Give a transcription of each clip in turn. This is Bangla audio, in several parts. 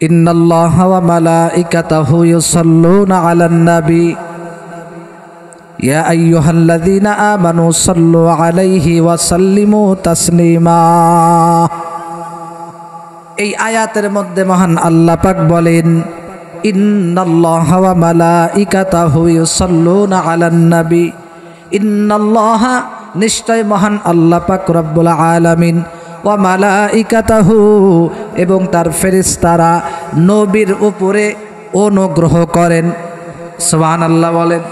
ইন্নাল্লাহা ওয়া মালাইকাতাহু ইউসাল্লুনা আলান নবী ইয়া আইয়ুহাল্লাযীনা আমানু সাল্লু আলাইহি ওয়া সাল্লিমু তাসলিমা। এই আয়াতের মধ্যে মহান আল্লাহ পাক বলেন, ইন্নাল্লাহা ওয়া মালাইকাতাহু ইউসাল্লুনা আলান নবী। ইন্নাল্লাহা নিশ্চয় মহান আল্লাহ পাক রব্বুল আলামিন, ওয়া মালাইকাতাহু এবং তার ফেরেশতারা নবীর উপরে অনুগ্রহ করেন। সুবহানাল্লাহ বলেন।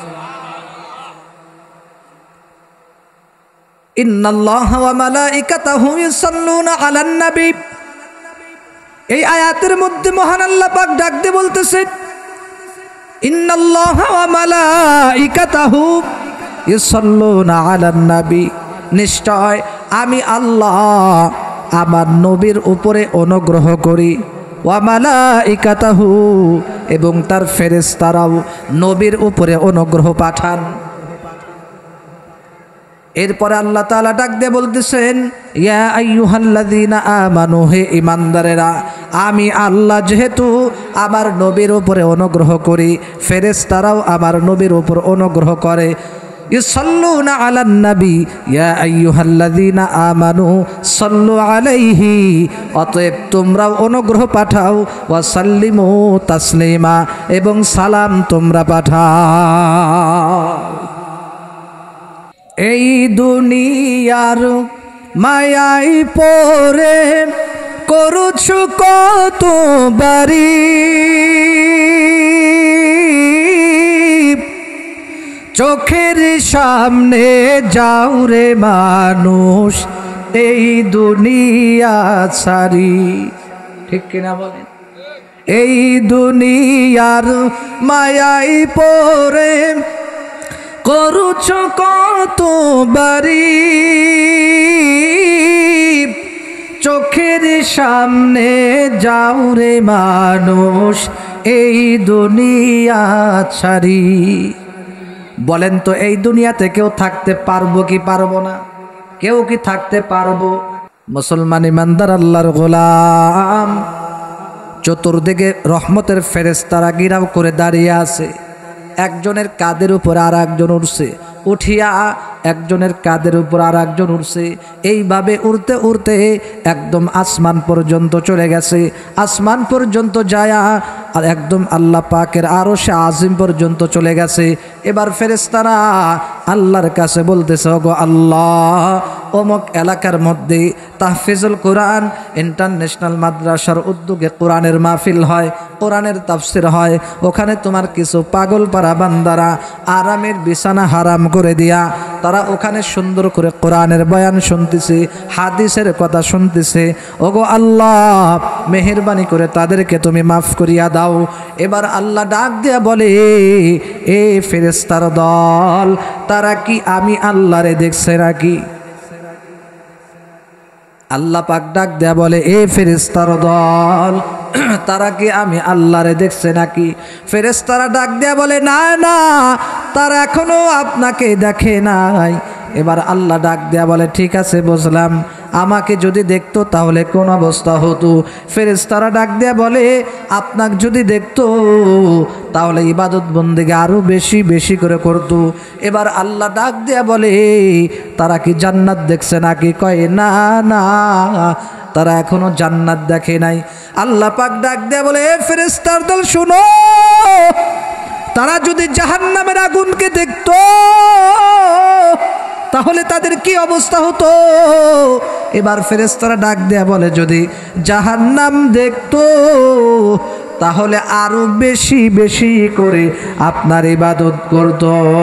ইন্নাল্লাহা ওয়া মালাইকাতাহু ইউসাল্লুনা আলান নবী। এই আয়াতের মধ্যে মহান আল্লাহ পাক ডাক দিয়ে বলতেছেন, ইন্নাল্লাহা ওয়া মালাইকাতাহু ইউসাল্লুনা আলান নবী। নিশ্চয় আমি আল্লাহ আমার নবীর উপরে অনুগ্রহ করি। ওয়া মালাইকাতাহু এবং তার ফেরেশতারাও নবীর উপরে অনুগ্রহ পাঠান। এরপরে আল্লাহ তাআলা ডাক দিয়ে বলতেছেন, ইয়া আইয়ুহাল্লাযীনা আমানু, হে ঈমানদারেরা, আমি আল্লাহ যেহেতু আমার নবীর উপরে অনুগ্রহ করি, ফেরেশতারাও আমার নবীর উপর অনুগ্রহ করে। ইউসাল্লুনা আলান নবী ইয়া আইয়ুহাল্লাযীনা আমানু সাল্লু আলাইহি, অতএব তোমরাও অনুগ্রহ পাঠাও। ওয়া সাল্লিমু তাসলিমা এবং সালাম তোমরা পাঠাও। এই দুনিয়ার মায়াই পড়ে করুছো কত বাড়ি, চোখের সামনে যাও রে মানুষ এই দুনিয়া ছাড়ি। ঠিক কিনা বলেন? এই দুনিয়ার মায়াই পড়ে করুছো কত বাড়ি, চোখের সামনে যাও রে মানুষ এই দুনিয়া ছাড়ি। বলেন তো, এই দুনিয়াতে কেউ থাকতে পারবো কি পারবো না? কেউ কি থাকতে পারবো? মুসলমান ইমানদার আল্লাহর গোলাম, চতুর্দিকে রহমতের ফেরেশতারা ঘিরাও করে দাঁড়িয়ে আছে। একজনের কাঁধের উপর আর একজন উঠছে, উঠিয়া একজনের কাঁধের উপর আর একজন উঠছে। এইভাবে উড়তে উড়তে একদম আসমান পর্যন্ত চলে গেছে। আসমান পর্যন্ত যায়া আর একদম আল্লাহ পাকের আরশে আজিম পর্যন্ত চলে গেছে। এবার ফেরেশতারা আল্লাহর কাছে বলতেছে, ওগো আল্লাহ, অমুক এলাকার মধ্যে তাহফিজুল কোরআন ইন্টারন্যাশনাল মাদ্রাসার উদ্যোগে কোরআনের মাহফিল হয়, কোরআনের তাফসির হয়। ওখানে তোমার কিছু পাগল পারা বান্দারা আরামের বিছানা হারাম করে দিয়া তারা ওখানে সুন্দর করে কোরআনের বয়ান শুনতেছে, হাদিসের কথা শুনতেছে। ওগো আল্লাহ, মেহেরবানি করে তাদেরকে তুমি মাফ করিয়া দাও। এবার আল্লাহ ডাক দিয়া বলে, এ ফেরেশতার দল, তারা কি আমি আল্লাহরে দেখছে নাকি? আল্লাহ পাক ডাক দেয়া বলে, এ ফেরেশতার দল, তারা কি আমি আল্লাহরে দেখছে নাকি? ফেরেশতারা ডাক দেয়া বলে, না না, তারা এখনো আপনাকে দেখে নাই। এবার আল্লাহ ডাক দেয়া বলে, ঠিক আছে বুঝলাম, আমাকে যদি দেখতো তাহলে কোন অবস্থা হতো? ফেরেশতারা ডাক দেয়া বলে, আপনাকে যদি দেখতো তাহলে ইবাদত বন্দেগী আরো বেশি বেশি করে করতো। এবার আল্লাহ ডাক দেয়া বলে, তারা কি জান্নাত দেখছে নাকি? কয় না না, তারা এখনো জান্নাত দেখে নাই। আল্লাহ পাক ডাক দেয়া বলে, এ ফেরেশতার দল শুনো, তারা যদি জাহান্নামের আগুনকে দেখতো তাহলে তাদের কি অবস্থা হতো? এবার ফেরেশতারা ডাক দেয়া বলে, যদি জাহান্নাম দেখতো তাহলে আরো বেশি বেশি করে আপনার ইবাদত করত।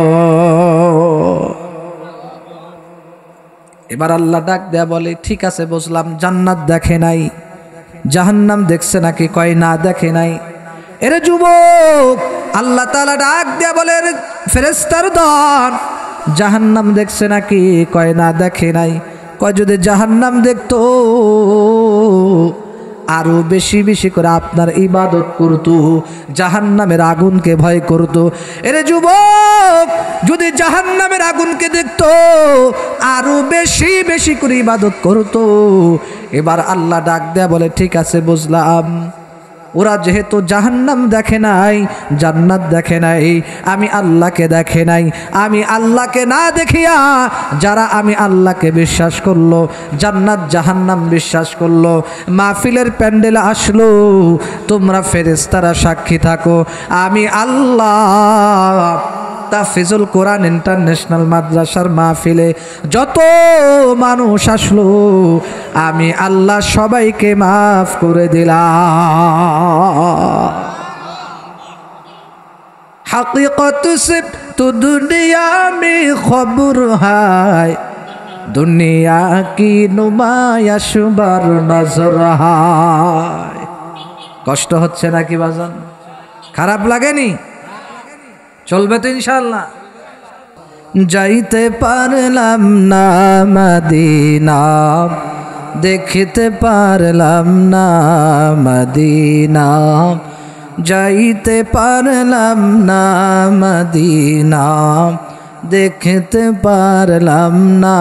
এবার আল্লাহ ডাক দেয়া বলে, ঠিক আছে বুঝলাম, জান্নাত দেখে নাই, জাহান্নাম দেখছে নাকি? কয় না, দেখে নাই। এরে যুবক, আল্লাহ তাআলা ডাক দেয়া বলে, ফেরেশতার দল, জাহান্নাম দেখছে নাকি? কয় না, দেখে নাই। কয় যদি জাহান্নাম দেখতো আরো বেশি বেশি করে আপনার ইবাদত করতো, জাহান্নামের আগুনকে ভয় করতো। এরে যুবক, যদি জাহান্নামের আগুনকে দেখতো আরো বেশি বেশি করে ইবাদত করতো। এবার আল্লাহ ডাক দেয়া বলে, ঠিক আছে বুঝলাম, ওরা যেহেতু জাহান্নাম দেখে নাই, জান্নাত দেখে নাই, আমি আল্লাহকে দেখে নাই, আমি আল্লাহকে না দেখিয়া যারা আমি আল্লাহকে বিশ্বাস করলো, জান্নাত জাহান্নাম বিশ্বাস করলো, মাহফিলের প্যান্ডেলে আসলো, তোমরা ফেরেশতারা সাক্ষী থাকো, আমি আল্লাহ তাফিজুল কোরআন ইন্টারন্যাশনাল মাদ্রাসার মাহফিলে যত মানুষ আসলো, আমি আল্লাহ সবাইকে মাফ করে দিলাম। हकीकत से तो दुनिया में खबर है, दुनिया की नुमाइश बर नजर है। কষ্ট হচ্ছে নাকি বাজান? খারাপ লাগেনি? চলবে তো ইনশাআল্লাহ। যাইতে পারলাম না মদিনা, দেখতে পারলাম না মদিনা, যাইতে পারলাম না মদিনা, দেখতে পারলাম না।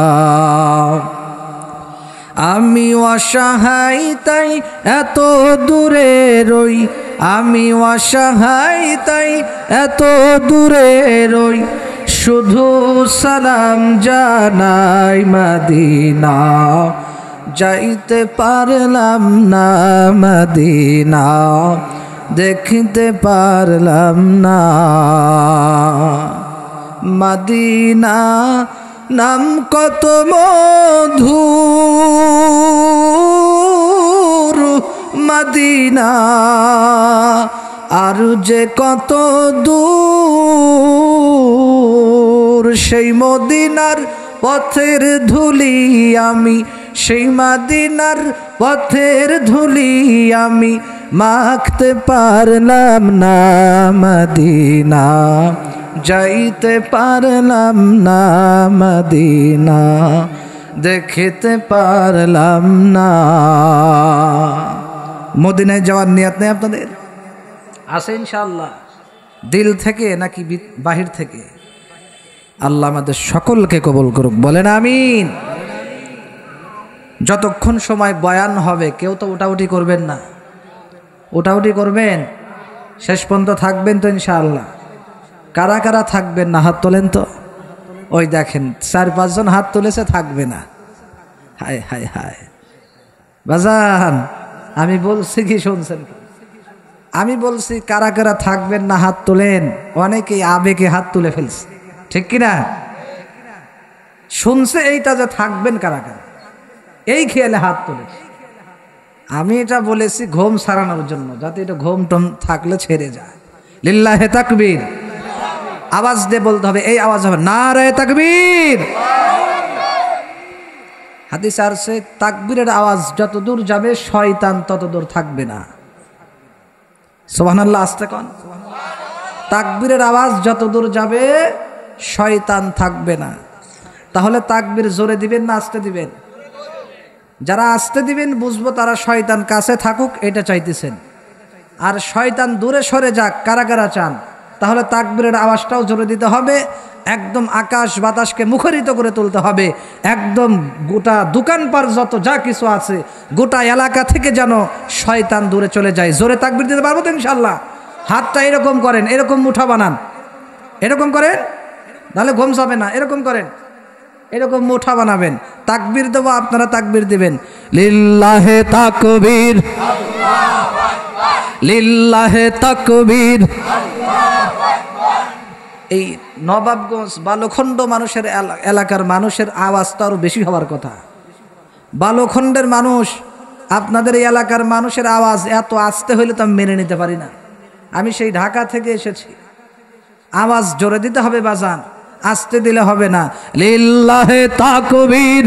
আমি অসহায় তাই এত দূরে রই, আমি অসহায় তাই এত দূরে রই, শুধু সালাম জানাই মদিনা, যাইতে পারলাম না মদিনা, দেখতে পারলাম না মদিনা। নাম কত মধুর মদিনা, আর যে কত দূর, সেই মদিনার পথের ধুলি আমি, সেই মদিনার পথের ধুলি আমি, মাখতে পারলাম না মদিনা, যাইতে পারলাম না মদিনা, দেখতে পারলাম না। মদিনায় যাওয়ার নিয়ত নেই আপনাদের? আছে ইনশাআল্লাহ? দিল থেকে নাকি বাহির থেকে? আল্লাহ আমাদের সকলকে কবুল করুক, বলেন আমিন। যতক্ষণ সময় বয়ান হবে কেউ তো উঠাউঠি করবেন না, উঠাউঠি করবেন, শেষ পর্যন্ত থাকবেন তো ইনশাআল্লাহ? কারা কারা থাকবেন না হাত তোলেন তো। ওই দেখেন 4-5 জন হাত তুলেছে, থাকবে না। হায় হায় হায় বাজান, আমি বলছি কি শুনছেন? আমি বলছি কারা কারা থাকবেন না হাত তোলেন। অনেকেই আবেগে হাত তুলে ফেলছে, ঠিক কিনা? শুনছে এইটা যে থাকবেন কারা কারা, এই খেয়ালে হাত তোলে। আমি এটা বলেছি ঘুম সারানোর জন্য, যাতে এটা ঘুম টম থাকলে ছেড়ে যায়। লিল্লাহে তাকবীর, আওয়াজ দিয়ে বলতে হবে, এই আওয়াজ হবে নারে তাকবীর। হাদিস আছে তাকবীরের আওয়াজ যত দূর যাবে শয়তান তত দূর থাকবে না। সুবহানাল্লাহ, আস্তে কোন। তাকবীরের আওয়াজ যত দূর যাবে শয়তান থাকবে না। তাহলে তাকবীর জোরে দিবেন না আস্তে দিবেন? যারা আস্তে দিবেন বুঝবো তারা শয়তান কাছে থাকুক এটা চাইতেছেন, আর শয়তান দূরে সরে যাক কারা কারা চান। তাহলে তাকবীরের আওয়াজটাও জোরে দিতে হবে, একদম আকাশ বাতাসকে মুখরিত করে তুলতে হবে, একদম গোটা দোকানপাট যত যা কিছু আছে গোটা এলাকা থেকে যেন শয়তান দূরে চলে যায়। জোরে তাকবীর দিতে পারবো তো ইনশাআল্লাহ? হাতটা এরকম করেন, এরকম মুঠা বানান, এরকম করেন, তাহলে ঘুম যাবে না। এরকম করেন, এরকম মুঠা বানাবেন, তাকবীর দেবো, আপনারা তাকবীর দিবেন। লিল্লাহে তাকবীর, লিল্লাহে তাকবীর। এই নবাবগঞ্জ বালুখণ্ড মানুষের এলাকার মানুষের আওয়াজ তো আরো বেশি হওয়ার কথা। বালুখণ্ডের মানুষ, আপনাদের এই এলাকার মানুষের আওয়াজ এত আস্তে হইলে তো আমি মেনে নিতে পারি না। আমি সেই ঢাকা থেকে এসেছি, আওয়াজ জোরে দিতে হবে বাজান, আস্তে দিলে হবে না। লিল্লাহে তাকবীর।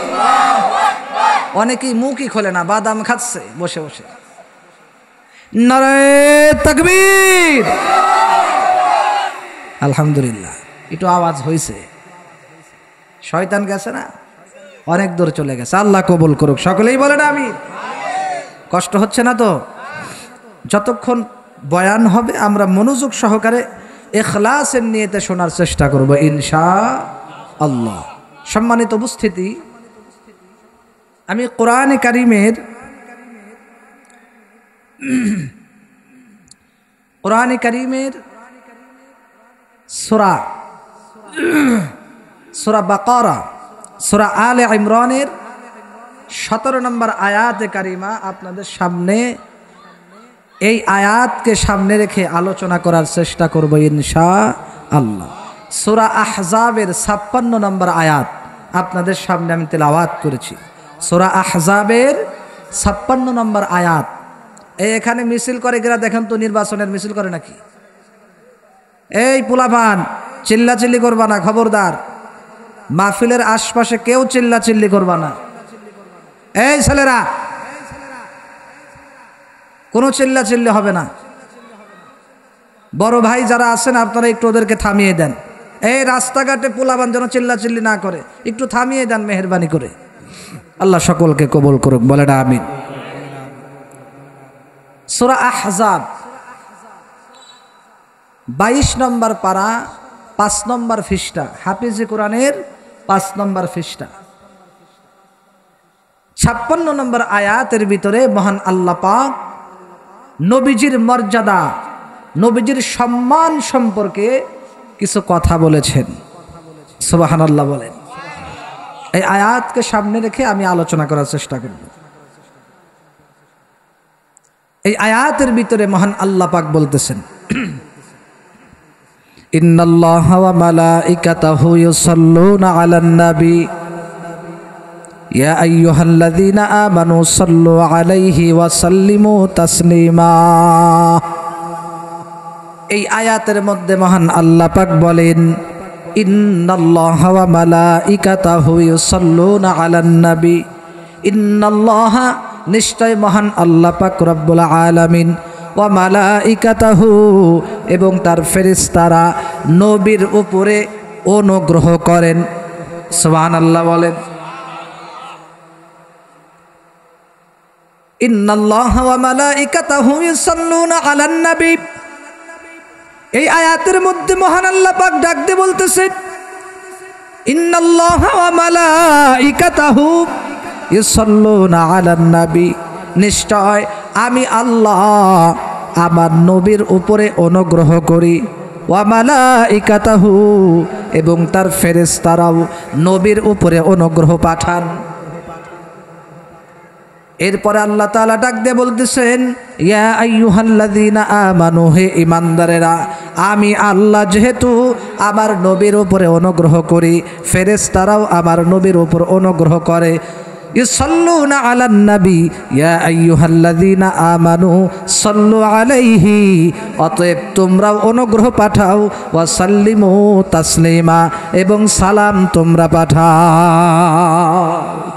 অনেকেই মুখই খোলে না, বাদাম খাচ্ছে বসে বসে। নারে তাকবীর। আলহামদুলিল্লাহ, একটু আওয়াজ হয়েছে। শয়তান গেছে না, অনেক দূর চলে গেছে। আল্লাহ কবুল করুক, সকলেই বলেন আমিন। কষ্ট হচ্ছে না তো? যতক্ষণ বয়ান হবে আমরা মনোযোগ সহকারে ইখলাসের নিয়তে শোনার চেষ্টা করব ইনশাআল্লাহ। সম্মানিত উপস্থিতি, আমি কোরআনে কারিমের কুরআনে কারীমের সূরা বাকারা, সূরা আলে ইমরানের 17 নম্বর আয়াতে কারিমা আপনাদের সামনে, এই আয়াতকে সামনে রেখে আলোচনা করার চেষ্টা করব ইনশাআল্লাহ। সূরা আহজাবের 56 নম্বর আয়াত আপনাদের সামনে আমি তেলাওয়াত করেছি। সূরা আহজাবের 56 নম্বর আয়াত। এখানে মিছিল করে গেরা দেখেন তো, নির্বাচনের মিছিল করে নাকি? এই পোলাপান, চিল্লাচিল্লি করবা না, খবরদার। মাহফিলের আশপাশে কেউ চিল্লাচিল্লি করবা না। এই ছেলেরা, কোনো চিল্লাচিল্লি হবে না। বড় ভাই যারা আছেন আপনারা একটু ওদেরকে থামিয়ে দেন। এই রাস্তাঘাটে পোলাপান যেন চিল্লাচিল্লি না করে, একটু থামিয়ে দেন মেহেরবানি করে। আল্লাহ সকলকে কবুল করুক, বলেন আমিন। সূরা আহজাব 22 নম্বর পারা 5 নম্বর পৃষ্ঠা, হাফিজে কোরআনের 5 নম্বর পৃষ্ঠা, 56 নম্বর আয়াতের ভিতরে মহান আল্লাহ পাক নবীজির মর্যাদা, নবীজির সম্মান সম্পর্কে কিছু কথা বলেছেন। সুবহানাল্লাহ বলেন। এই আয়াতকে সামনে রেখে আমি আলোচনা করার চেষ্টা করব। এই আয়াতের ভিতরে মহান আল্লাহ পাক বলতেছেন, ইন্নাল্লাহা ওয়া মালাইকাতাহু ইউসাল্লুনা আলান নবী ইয়া আইয়ুহাল্লাযীনা আমানু সাল্লু আলাইহি ওয়া সাল্লিমু তাসলিমা। এই আয়াতের মধ্যে মহান আল্লাহ পাক বলেন, ইন্নাল্লাহা ওয়া মালাইকাতাহু ইউসাল্লুনা আলান নবী। ইন্নাল্লাহা, নিশ্চয় মহান আল্লাহ পাক রব্বুল আলামিন, ওয়া মালাইকাতাহু, এবং তার ফেরেশতারা নবীর উপরে অনুগ্রহ করেন। সুবহানাল্লাহ বলেন। ইন্নাল্লাহা ওয়া মালাইকাতাহু ইউসাল্লুনা আলান নবী। এই আয়াতের মধ্যে মহান আল্লাহ পাক ডাক দিয়ে বলতেছেন, ইন্নাল্লাহা ওয়া মালাইকাতাহু ইউসাল্লুনা আলান নবী। নিশ্চয় আমি আল্লাহ আমার নবীর উপরে অনুগ্রহ করি। ওয়া মালাইকাতাহু, এবং তার ফেরেশতারাও নবীর উপরে অনুগ্রহ পাঠান। এরপরে আল্লাহ তাআলা ডাক দিয়ে বলতেছেন, ইয়া আইয়ুহাল্লাযীনা আমানু, হে ঈমানদারেরা, আমি আল্লাহ যেহেতু আমার নবীর উপরে অনুগ্রহ করি, ফেরেশতারাও আমার নবীর উপর অনুগ্রহ করে। ইউসাল্লুনা আলান নবী ইয়া আইয়ুহাল্লাযীনা আমানু সাল্লু আলাইহি, অতএব তোমরাও অনুগ্রহ পাঠাও। ওয়া সাল্লিমু তাসলিমা, এবং সালাম তোমরা পাঠাও।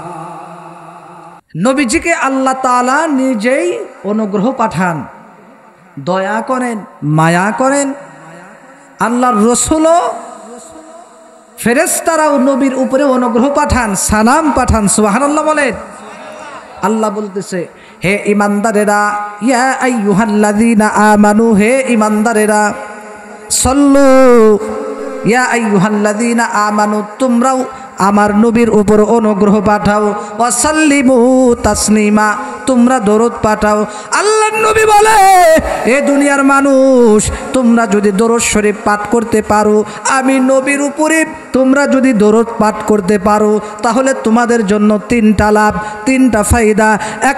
নবীজিকে আল্লাহ তাআলা নিজেই অনুগ্রহ পাঠান, দয়া করেন, মায়া করেন। আল্লাহর রাসূলও, ফেরেশতারাও নবীর উপরে অনুগ্রহ পাঠান, সালাম পাঠান। সুবহানাল্লাহ বলেন। আল্লাহ বলতেছে, হে ঈমানদারেরা, ইয়া আইয়ুহাল্লাযীনা আমানু, হে ঈমানদারেরা, সাল্লু, ইয়া আইয়ুহাল্লাযীনা আমানু, তোমরাও আমার নবীর উপর অনুগ্রহ পাঠাও। ওয়া সাল্লিমু তাসলিমা, তোমরা দরুদ পাঠাও। আল্লাহর নবী বলে, এ দুনিয়ার মানুষ, তোমরা যদি দরুদ শরীফ পাঠ করতে পারো, আমি নবীর উপরে তোমরা যদি দরুদ পাঠ করতে পারো, তাহলে তোমাদের জন্য 3টা লাভ, 3টা ফায়দা। 1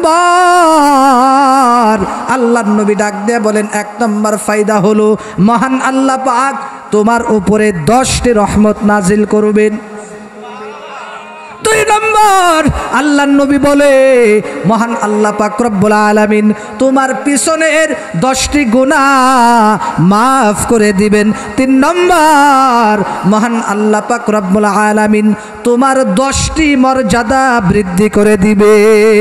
নম্বর, আল্লাহর নবী ডাক দিয়ে বলেন, 1 নম্বর ফায়দা হলো মহান আল্লাহ পাক তোমার উপরে 10টি রহমত নাজিল করবেন। 2 নম্বর, আল্লাহর নবী বলে, মহান আল্লাহ পাক রব্বুল আলামিন তোমার পিছনের 10টি গুনাহ মাফ করে দিবেন। 3 নম্বর, মহান আল্লাহ পাক রব্বুল আলামিন তোমার 10টি মর্যাদা বৃদ্ধি করে দিবে।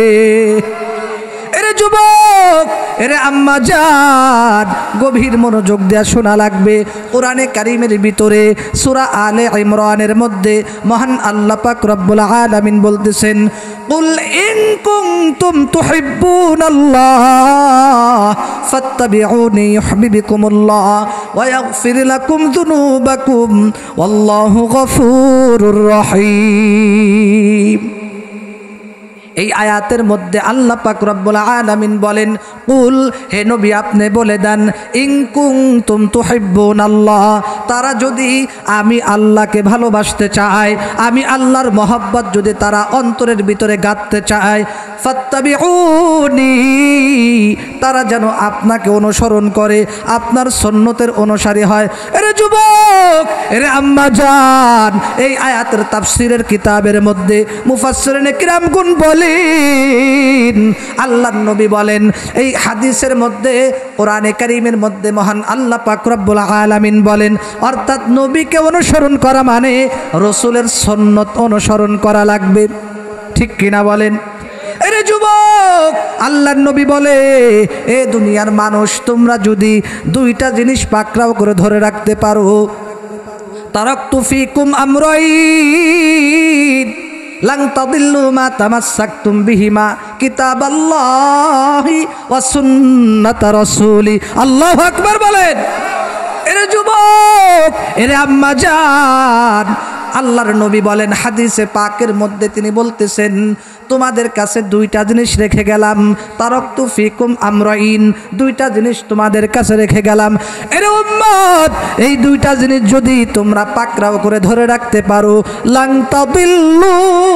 এরে যুবক, এরে আম্মা জান, গভীর মনোযোগ দিয়ে শোনা লাগবে। কোরআনে কারীমের ভিতরে সূরা আলে ইমরানের মধ্যে মহান আল্লাহ পাক রব্বুল আলামিন বলতেছেন, কুল ইন কুনতুম তুহিব্বুনাল্লাহ ফাত্তাবিউনি ইউহিব্বুকুমুল্লাহ ওয়া ইয়াগফির লাকুম যুনুবাকুম ওয়াল্লাহু গফুরুর রহিম। এই আয়াতের মধ্যে আল্লাহ পাক রব্বুল আলামিন বলেন, কুল, হে নবী আপনি বলে দেন, ইন কুনতুম তুহিব্বুনাল্লাহ, তারা যদি আমি আল্লাহকে ভালোবাসতে চায়, আমি আল্লাহর মহব্বত যদি তারা অন্তরের ভিতরে গাঁথতে চায়, ফাত্তাবিউনি, তারা যেন আপনাকে অনুসরণ করে, আপনার সুন্নতের অনুসারী হয়। এরে যুবক, এরে আম্মা জান, এই আয়াতের তাফসীরের কিতাবের মধ্যে মুফাসসিরিনে কিরামগণ বলেন, আল্লাহর নবী বলেন, এই হাদিসের মধ্যে কোরআনে কারীমের মধ্যে মহান আল্লাহ পাক রব্বুল আলামিন বলেন, অর্থাৎ নবীকে অনুসরণ করা মানে রাসূলের সুন্নত অনুসরণ করা লাগবে। ঠিক কিনা বলেন? আরে যুবক, আল্লাহর নবী বলে, এ দুনিয়ার মানুষ, তোমরা যদি দুইটা জিনিস পাকড়াও করে ধরে রাখতে পারো, তারাকতু ফিকুম আমরাইন লাং তাদিল্লু মা তামাসসাকতুম বিহিমা কিতাবাল্লাহি ওয়া সুন্নাত রাসূলি। আল্লাহু আকবার বলেন। এরে যুবক, এরে আম্মা জান, আল্লাহর নবী বলেন হাদিসে পাকের মধ্যে, তিনি বলতেছেন, তোমাদের কাছে দুইটা জিনিস রেখে গেলাম, তারাকতু ফিকুম আমরাইন, দুইটা জিনিস তোমাদের কাছে রেখে গেলাম। এরে উম্মত, এই দুইটা জিনিস যদি তোমরা পাকড়াও করে ধরে রাখতে পারো, লাং তাদিল্লু,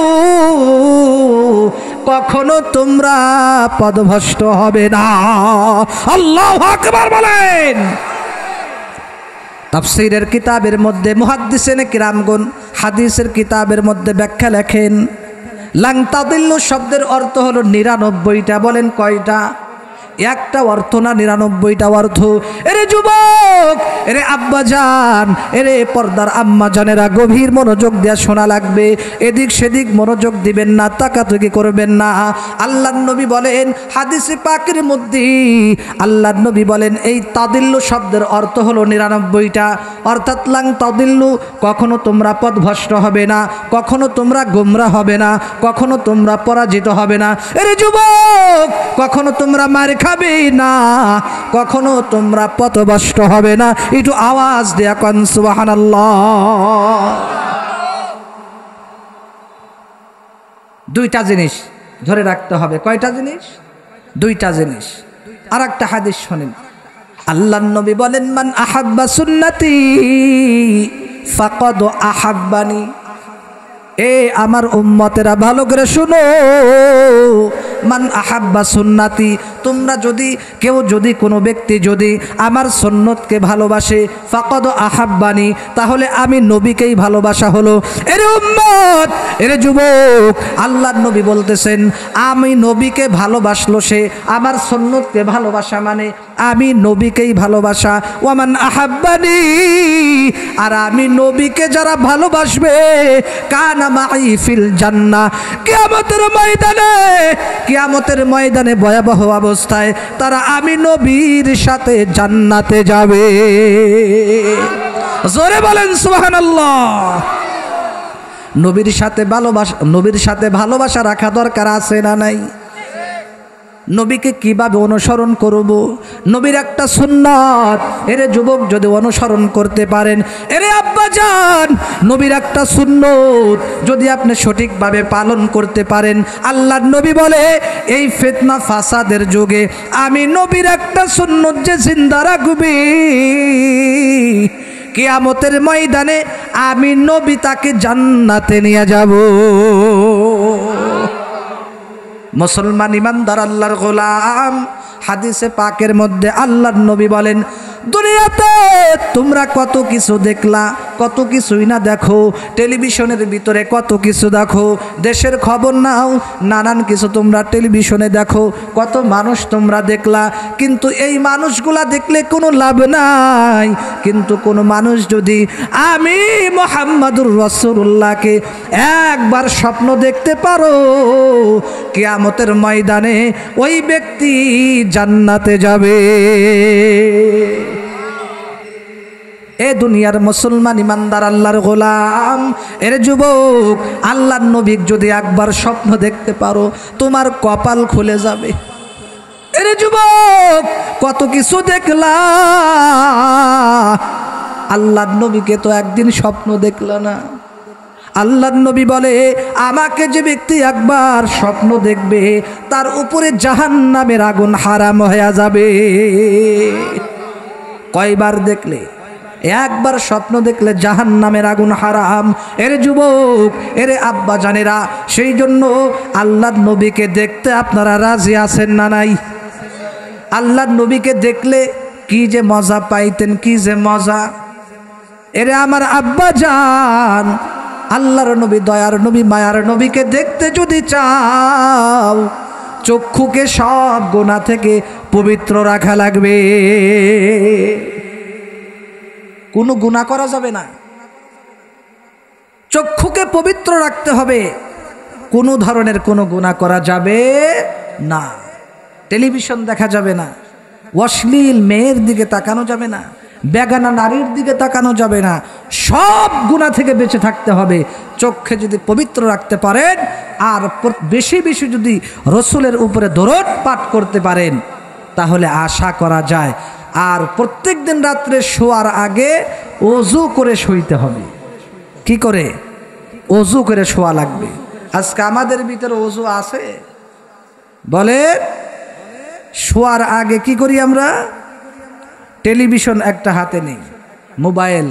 কখনো তোমরা পদভ্রষ্ট হবে না। আল্লাহু আকবার বলেন। তাফসীরের কিতাবের মধ্যে মুহাদ্দিসিনে কিরামগণ হাদিসের কিতাবের মধ্যে ব্যাখ্যা লেখেন, লাং তাদিল্লু শব্দের অর্থ হলো ৯৯টা। বলেন কয়টা? একটা অর্থ না, ৯৯টা অর্থ। এরে যুবক, এরে আব্বাজান, এরে পর্দার আম্মা জানেরা, গভীর মনোযোগ দেওয়া শোনা লাগবে। এদিক সেদিক মনোযোগ দিবেন না, তাকাতুকি করবেন না। আল্লাহর নবী বলেন হাদিসে পাকের মধ্যে, আল্লাহর নবী বলেন এই তাদিল্লু শব্দের অর্থ হলো ৯৯টা। অর্থাৎ লাং তাদিল্লু, কখনো তোমরা পথভ্রষ্ট হবে না, কখনো তোমরা গোমরা হবে না, কখনো তোমরা পরাজিত হবে না। এরে যুবক, কখনো তোমরা মার খাবে না, কখনো তোমরা পথভ্রষ্ট হবে না। একটু আওয়াজ দেয়া কোন সুবহানাল্লাহ। দুইটা জিনিস ধরে রাখতে হবে। কয়টা জিনিস? দুইটা জিনিস। আর একটা হাদিস শোনেন, আল্লাহর নবী বলেন, মান আহাব্বা সুন্নতি ফাকাদ আহাব্বানি। এ আমার উম্মতেরা ভালো করে শুনো, মান আহাব্বা সুন্নাতি, তোমরা যদি কেউ যদি কোনো ব্যক্তি যদি আমার সুন্নতকে ভালোবাসে, ফাকাদ আহাব্বানি, তাহলে আমি নবীকেই ভালোবাসা হলো। এরে উম্মত, এরে যুবক, আল্লাহর নবী বলতেছেন আমি নবীকে ভালোবাসলো সে, আমার সুন্নতকে ভালোবাসা মানে আমি নবীকেই ভালোবাসা। ওয়ামান আহাব্বানি, আর আমি নবীকে যারা ভালোবাসবে, কানা মাই ফিল জান্নাহ, কিয়ামতের ময়দানে, কিয়ামতের ময়দানে ভয়াবহ অবস্থায় তারা আমি নবীর সাথে জান্নাতে যাবে। জোরে বলেন সুবহানাল্লাহ। নবীর সাথে ভালোবাসা রাখা দরকার আছে না নাই? নবীকে কিভাবে অনুসরণ করব? নবীর একটা সুন্নাত, এরে যুবক যদি অনুসরণ করতে পারেন, এরে আব্বাজান, নবীর একটা সুন্নত যদি আপনি সঠিকভাবে পালন করতে পারেন, আল্লাহর নবী বলে এই ফিতনা ফাসাদের যুগে আমি নবীর একটা সুন্নত যে জিন্দা রাখবে, কিয়ামতের ময়দানে আমি নবী তাকে জান্নাতে নিয়ে যাব। মুসলমান ইমানদার আল্লাহর গোলাম, হাদিসে পাকের মধ্যে আল্লাহর নবী বলেন, দুনিয়াতে তোমরা কত কিছু দেখলা, কত কিছুই না দেখো, টেলিভিশনের ভিতরে কত কিছু দেখো, দেশের খবর নাও, নানান কিছু তোমরা টেলিভিশনে দেখো, কত মানুষ তোমরা দেখলা, কিন্তু এই মানুষগুলা দেখলে কোনো লাভ নাই। কিন্তু কোনো মানুষ যদি আমি মুহাম্মাদুর রাসূলুল্লাহকে একবার স্বপ্ন দেখতে পারো, কিয়ামতের ময়দানে ওই ব্যক্তি জান্নাতে যাবে। এ দুনিয়ার মুসলমান ইমানদার আল্লাহর গোলাম, এর যুবক, আল্লাহর নবী যদি একবার স্বপ্ন দেখতে পারো, তোমার কপাল খুলে যাবে। এর যুবক, কত কিছু দেখলা, আল্লাহর নবীকে তো একদিন স্বপ্ন দেখলা না। আল্লাহর নবী বলে, আমাকে যে ব্যক্তি একবার স্বপ্ন দেখবে তার উপরে জাহান্নামের আগুন হারাম হয়ে যাবে। কয়বার দেখলে? একবার স্বপ্ন দেখলে জাহান্নামের আগুন হারাম। এরে যুবক, এরে আব্বা জানেরা, সেই জন্য আল্লাহর নবীকে দেখতে আপনারা রাজি আছেন না নাই? আল্লাহর নবীকে দেখলে কি যে মজা পাইতেন, কি যে মজা। এরে আমার আব্বা জান, আল্লাহর নবী, দয়ার নবী, মায়ার নবীকে দেখতে যদি চাও, চক্ষুকে সব গুনাহ থেকে পবিত্র রাখা লাগবে। কোনো গুনাহ করা যাবে না, চক্ষুকে পবিত্র রাখতে হবে, কোনো ধরনের কোনো গুনাহ করা যাবে না। টেলিভিশন দেখা যাবে না, অশ্লীল মেয়ের দিকে তাকানো যাবে না, বেগানা নারীর দিকে তাকানো যাবে না, সব গুনাহ থেকে বেঁচে থাকতে হবে। চোখে যদি পবিত্র রাখতে পারেন আর বেশি বেশি যদি রসুলের উপরে দরুদ পাঠ করতে পারেন, তাহলে আশা করা যায়। আর প্রত্যেক দিন রাত্রে শোয়ার আগে ওযু করে শুইতে হবে। কি করে? ওযু করে শোয়া লাগবে। আজকে আমাদের ভিতরে ওযু আছে? বলে, শোয়ার আগে কি করি আমরা? টেলিভিশন একটা হাতে নেই, মোবাইল,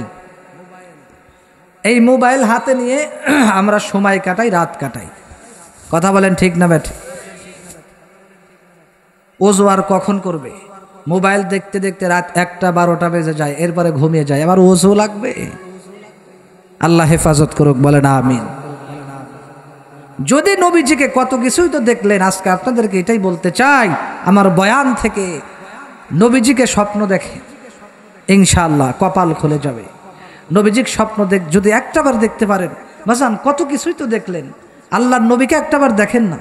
এই মোবাইল হাতে নিয়ে আমরা সময় কাটাই, রাত কাটাই। কথা বলেন ঠিক না বেঠ? ওযু আর কখন করবে? মোবাইল দেখতে দেখতে রাত 1টা 12টা বেজে যায়, এরপরে ঘুমিয়ে যায়, আবার ওযু লাগবে। আল্লাহ হেফাজত করুক, বলেন আমিন। যদি নবীজিকে কত কিছুই তো দেখলেন, আজকে আপনাদেরকে এটাই বলতে চাই, আমার বয়ান থেকে নবীজিকে স্বপ্ন দেখে ইনশাআল্লাহ কপাল খুলে যাবে। নবীজিকে স্বপ্ন যদি একটাবার দেখতে পারেন, বাজান কত কিছুই তো দেখলেন, আল্লাহর নবীকে একটাবার দেখেন না।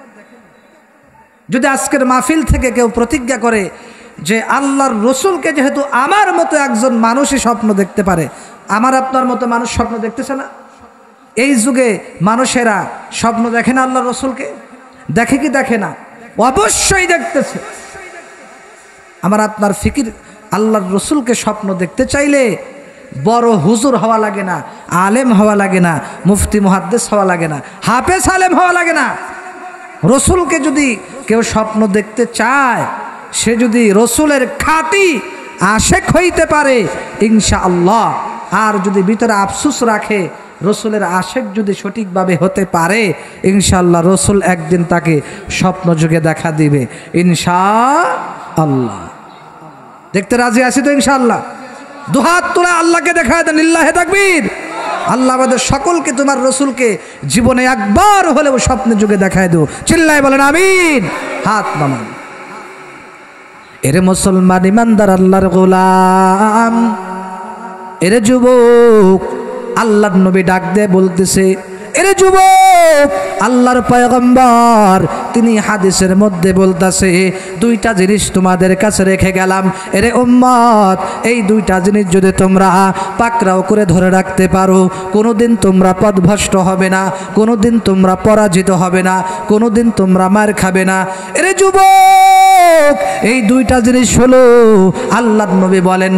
যদি আজকের মাহফিল থেকে কেউ প্রতিজ্ঞা করে যে আল্লাহর রসুলকে যেহেতু আমার মতো একজন মানুষই স্বপ্ন দেখতে পারে, আমার আপনার মতো মানুষ স্বপ্ন দেখতেছে না? এই যুগে মানুষেরা স্বপ্ন দেখে না আল্লাহর রসুলকে? দেখে কি দেখে না? অবশ্যই দেখতেছে। আমার আপনার ফিকির, আল্লাহর রসুলকে স্বপ্ন দেখতে চাইলে বড় হুজুর হওয়া লাগে না, আলেম হওয়া লাগে না, মুফতি মুহাদ্দিস হওয়া লাগে না, হাফেজ আলেম হওয়া লাগে না। রসুলকে যদি কেউ স্বপ্ন দেখতে চায়, সে যদি রসুলের খাঁটি আশেক হইতে পারে ইনশাআল্লাহ, আর যদি ভিতরে আফসোস রাখে, রসুলের আশেক যদি সঠিকভাবে হতে পারে, ইনশাআল্লাহ রসুল একদিন তাকে স্বপ্ন যুগে দেখা দিবে ইনশাআল্লাহ। দেখতে রাজি আছি তো ইনশাআল্লাহ? দুহাত তুলে আল্লাহকে দেখায় দেন, লিল্লাহে তাকবীর। আল্লাহ আমাদের সকলকে তোমার রসুলকে জীবনে একবার হলেও স্বপ্নের যুগে দেখায় দেও, চিল্লায় বলেন আমিন। হাত নামান। এরে মুসলমান ইমানদার আল্লাহর গোলাম, এরে যুবক, আল্লাহর নবী ডাক দিয়ে বলতেছে, এরে যুবক, আল্লাহর পয়গম্বর তিনি হাদিসের মধ্যে বলতেছে, দুইটা জিনিস তোমাদের কাছে রেখে গেলাম। এরে উম্মত, এই দুইটা জিনিস যদি তোমরা পাকড়াও করে ধরে রাখতে পারো, কোনোদিন তোমরা পথভ্রষ্ট হবে না, কোনোদিন তোমরা পরাজিত হবে না, কোনোদিন তোমরা মার খাবে না। এরে যুবক, এই দুইটা জিনিস হলো, আল্লাহর নবী বলেন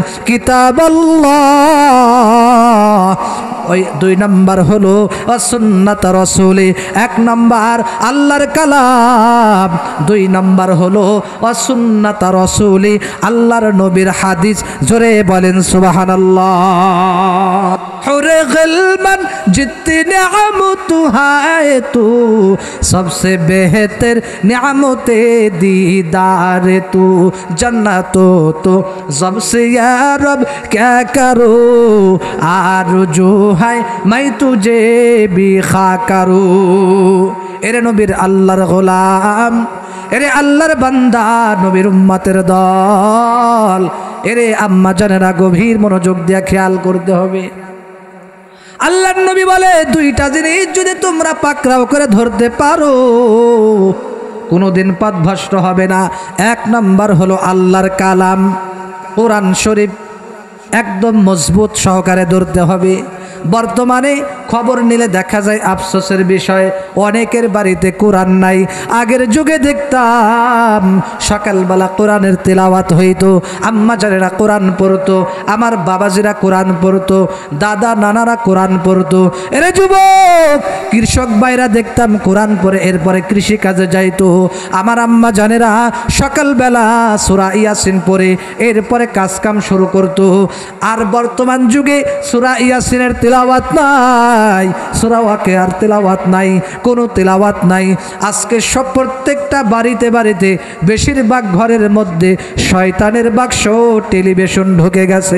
কিতাবাল্লাহ, ওই 2 নাম্বার হলো সুন্নাত রাসূলি। 1 নাম্বার আল্লাহর কালাম, 2 নাম্বার হলো সুন্নাত রাসূলি, আল্লাহর নবীর হাদিস। জোরে বলেন সুবহানাল্লাহ। হুরে গলমন জিতনি নিয়ামত হায় তু, সবসে বেহতর নিয়ামতে दीदार तू, जन्नत तो जब से या रब क्या करो, आरज़ू है मैं तुझे भी खा करूँ। এরে নবীর আল্লাহর গোলাম, এরে আল্লাহর বান্দা, নবীর উম্মতের দল, এরে আম্মা জানেরা গভীর মনোযোগ দিয়ে খেয়াল করতে হবে। আল্লাহর নবী বলে, দুইটা জিনিস যদি তোমরা পাকড়াও করে ধরতে পারো, কোনোদিন পথভ্রষ্ট হবে না। 1 নাম্বার হলো আল্লাহর কালাম, কোরআন শরীফ, একদম মজবুত সহকারে ধরতে হবে। বর্তমানে খবর নিলে দেখা যায় আফসোসের বিষয়, অনেকের বাড়িতে কোরআন নাই। আগের যুগে দেখতাম সকালবেলা কোরআনের তেলাওয়াত হইতো, আম্মা জানেরা কোরআন পড়তো, আমার বাবাজিরা কোরআন পড়তো, দাদা নানারা কোরআন পড়তো। এরে যুবক, কৃষক ভাইরা দেখতাম কোরআন পড়ে এরপরে কৃষি কাজে যাইতো। আমার আম্মা জানেরা সকালবেলা সূরা ইয়াসিন পড়ে এরপরে কাজকাম শুরু করতো। আর বর্তমান যুগে সূরা ইয়াসিনের তেলাওয়াত নাই, সূরা ওয়াকিয়ার তেলাওয়াত নাই, কোনো তেলাওয়াত নাই। আজকে সব প্রত্যেকটা বাড়িতে বাড়িতে বেশিরভাগ ঘরের মধ্যে শয়তানের বাক্স টেলিভিশন ঢুকে গেছে।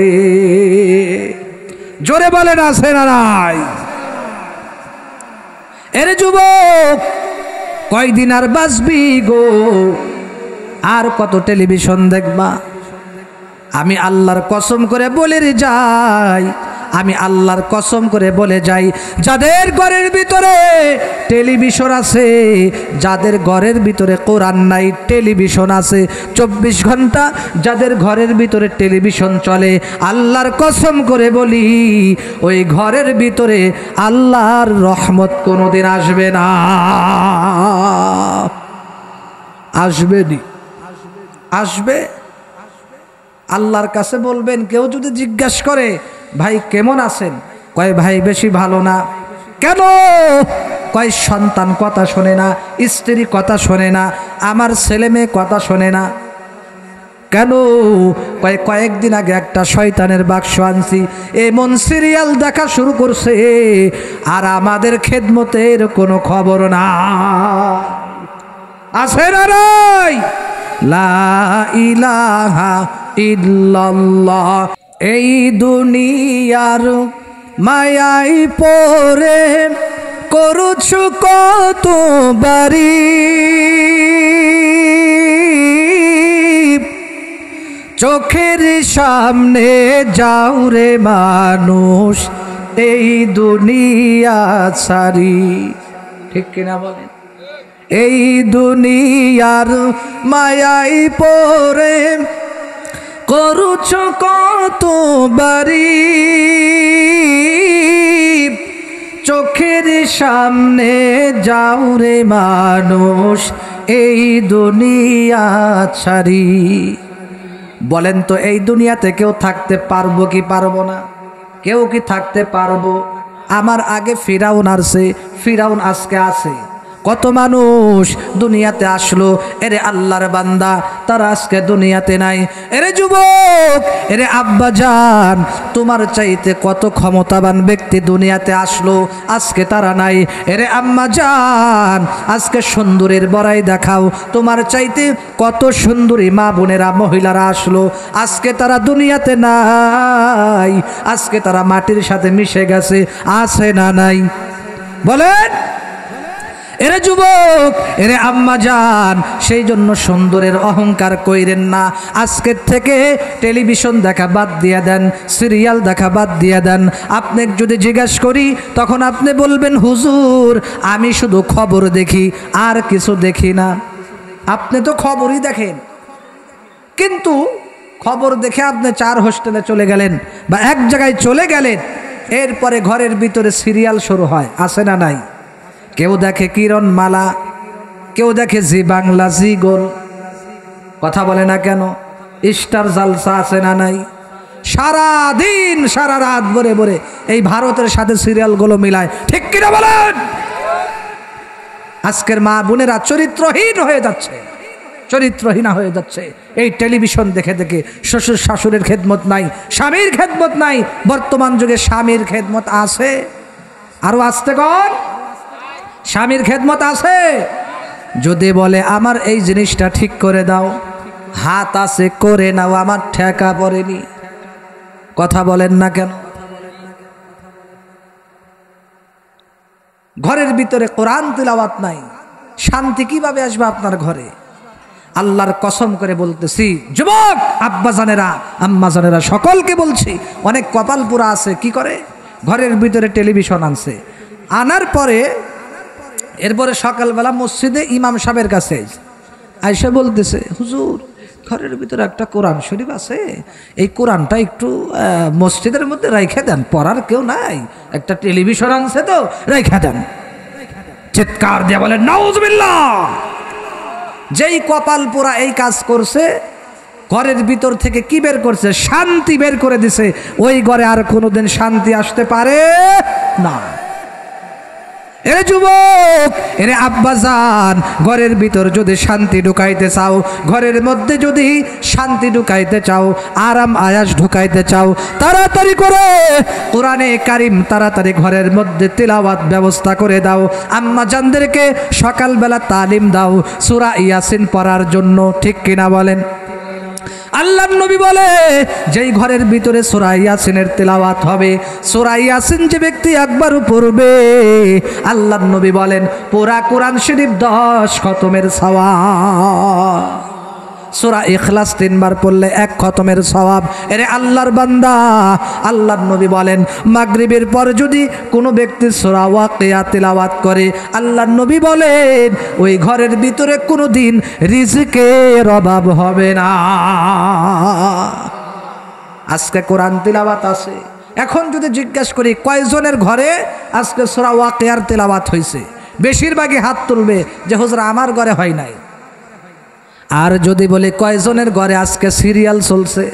জোরে বলেন আছে না নাই? এর যুবক, কয়দিন আর বাঁচবি গো? আর কত টেলিভিশন দেখবা? আমি আল্লাহর কসম করে বলে যাই, আমি আল্লাহর কসম করে বলে যাই, যাদের ঘরের ভিতরে টেলিভিশন আছে, যাদের ঘরের ভিতরে কোরআন নাই, টেলিভিশন আছে 24 ঘন্টা, যাদের ঘরের ভিতরে টেলিভিশন চলে, আল্লাহর কসম করে বলি ওই ঘরের ভিতরে আল্লাহর রহমত কোনোদিন আসবে না। আসবে নি? আসবে। আল্লাহর কাছে বলবেন, কেউ যদি জিজ্ঞাসা করে ভাই কেমন আছেন, কয় ভাই বেশি ভালো না। কেন? কয় সন্তান কথা শোনে না, স্ত্রী কথা শোনে না, আমার ছেলে মেয়ে কথা শোনে না। কেন? কয় কয়েকদিন আগে একটা শয়তানের বাক্স আনছি, এমন সিরিয়াল দেখা শুরু করছে আর আমাদের খেদমতের কোনো খবর না। আছে না নাই? লা ইলাহা ইল্লাল্লাহ। এই দুনিয়ার মায়াই পরে করছু কত বাড়ি, চোখের সামনে যাও রে মানুষ এই দুনিয়া ছাড়ি। ঠিক কিনা বলেন? এই দুনিয়ার মায়াই পরে করুছ কত বাড়ি, চোখের সামনে যাও রে মানুষ এই দুনিয়া ছাড়ি। বলেন তো এই দুনিয়াতে কেউ থাকতে পারবো কি পারবো না? কেউ কি থাকতে পারবো? আমার আগে ফিরাউন আসছে, ফিরাউন আজকে আছে। কত মানুষ দুনিয়াতে আসলো, এরে আল্লাহর বান্দা, তারা আজকে দুনিয়াতে নাই। এরে যুবক, এরে আব্বা জান, তোমার চাইতে কত ক্ষমতাবান ব্যক্তি দুনিয়াতে আসলো, আজকে তারা নাই। এরে আম্মা জান, আজকে সুন্দরীর বড়াই দেখাও, তোমার চাইতে কত সুন্দরী মা বোনেরা মহিলারা আসলো, আজকে তারা দুনিয়াতে নাই। আজকে তারা মাটির সাথে মিশে গেছে। আছে না নাই? বলেন। এরে যুবক, এরে আম্মা জান, সেই জন্য সুন্দরের অহংকার কইরেন না। আজকের থেকে টেলিভিশন দেখা বাদ দিয়ে দেন, সিরিয়াল দেখা বাদ দিয়ে দেন। আপনি যদি জিজ্ঞাসা করি তখন আপনি বলবেন হুজুর আমি শুধু খবর দেখি, আর কিছু দেখি না। আপনি তো খবরই দেখেন, কিন্তু খবর দেখে আপনি 4 হোস্টেলে চলে গেলেন বা এক জায়গায় চলে গেলেন, এরপরে ঘরের ভিতরে সিরিয়াল শুরু হয়। আছে না নাই? কেউ দেখে কিরণ মালা, কেউ দেখে জি বাংলা, জি গোল। কথা বলে না কেন? স্টার জালসা আছে না নাই? সারা দিন সারা রাত ভরে ভরে এই ভারতের সাথে সিরিয়ালগুলো মিলায়। ঠিক কিনা বলেন? আজকের মা বোনেরা চরিত্রহীন হয়ে যাচ্ছে, চরিত্রহীনা হয়ে যাচ্ছে এই টেলিভিশন দেখে দেখে। শ্বশুর শাশুড়ের খেদমত নাই, স্বামীর খেদমত নাই। বর্তমান যুগে স্বামীর খেদমত আছে? আরো আসতে কর, স্বামীর খেদমত আছে? যদি বলে আমার এই জিনিসটা ঠিক করে দাও, হাত আছে করে নাও, আমার ঠেকা পড়েনি। কথা বলেন না কেন? ঘরের ভিতরে কোরআন তিলাওয়াত নাই, শান্তি কিভাবে আসবে আপনার ঘরে? আল্লাহর কসম করে বলতেছি যুবক, আব্বা জানেরা, আম্মা জানেরা, সকলকে বলছি, অনেক কপাল পুরা আছে কি করে ঘরের ভিতরে টেলিভিশন আনছে। আনার পরে এরপরে সকালবেলা মসজিদে ইমাম সাহেবের কাছে আইসা বলতেছে হুজুর ঘরের ভিতরে একটা কোরআন শরীফ আছে, এই কোরআনটা একটু মসজিদের মধ্যে রেখে দেন, পড়ার কেউ নাই, একটা টেলিভিশন আনছে তো রেখে দেন। চিৎকার দিয়ে বলে নাউজুবিল্লাহ। যেই কপাল পোড়া এই কাজ করছে, ঘরের ভিতর থেকে কি বের করছে? শান্তি বের করে দিছে। ওই ঘরে আর কোনোদিন শান্তি আসতে পারে না। এরে যুবক, এরে আব্বাজান, ঘরের ভিতর যদি শান্তি ঢুকাইতে চাও, ঘরের মধ্যে যদি শান্তি ঢুকাইতে চাও, আরাম আয়াস ঢুকাইতে চাও, তাড়াতাড়ি করে কোরআনে কারিম তাড়াতাড়ি ঘরের মধ্যে তিলাওয়াত ব্যবস্থা করে দাও। আম্মা জানদেরকে সকালবেলা তালিম দাও সূরা ইয়াসিন পড়ার জন্য, ঠিক কিনা বলেন? আল্লাহর নবী বলে, যেই ঘরের ভিতরে সূরা ইয়াসিনের তেলাওয়াত হবে, সূরা ইয়াসিন যে ব্যক্তি একবারও পড়বে, আল্লাহর নবী বলেন পুরা কোরআন শরীফ 10 খতমের সওয়াব। সূরা ইখলাস 3 বার পড়লে 1 খতমের সওয়াব। এরে আল্লাহর বান্দা, আল্লাহর নবী বলেন মাগরিবের পর যদি কোনো ব্যক্তি সূরা ওয়াকিয়া তেলাওয়াত করে, আল্লাহর নবী বলেন ওই ঘরের ভিতরে কোনো দিন রিজকের অভাব হবে না। আজকে কোরআন তেলাওয়াত আছে, এখন যদি জিজ্ঞেস করি কয়জনের ঘরে আজকে সূরা ওয়াকিয়ার তেলাওয়াত হয়েছে, বেশিরভাগই হাত তুলবে যে হুজুর আমার ঘরে হয় নাই। আর যদি বলে কয়জনের ঘরে আজকে সিরিয়াল চলছে,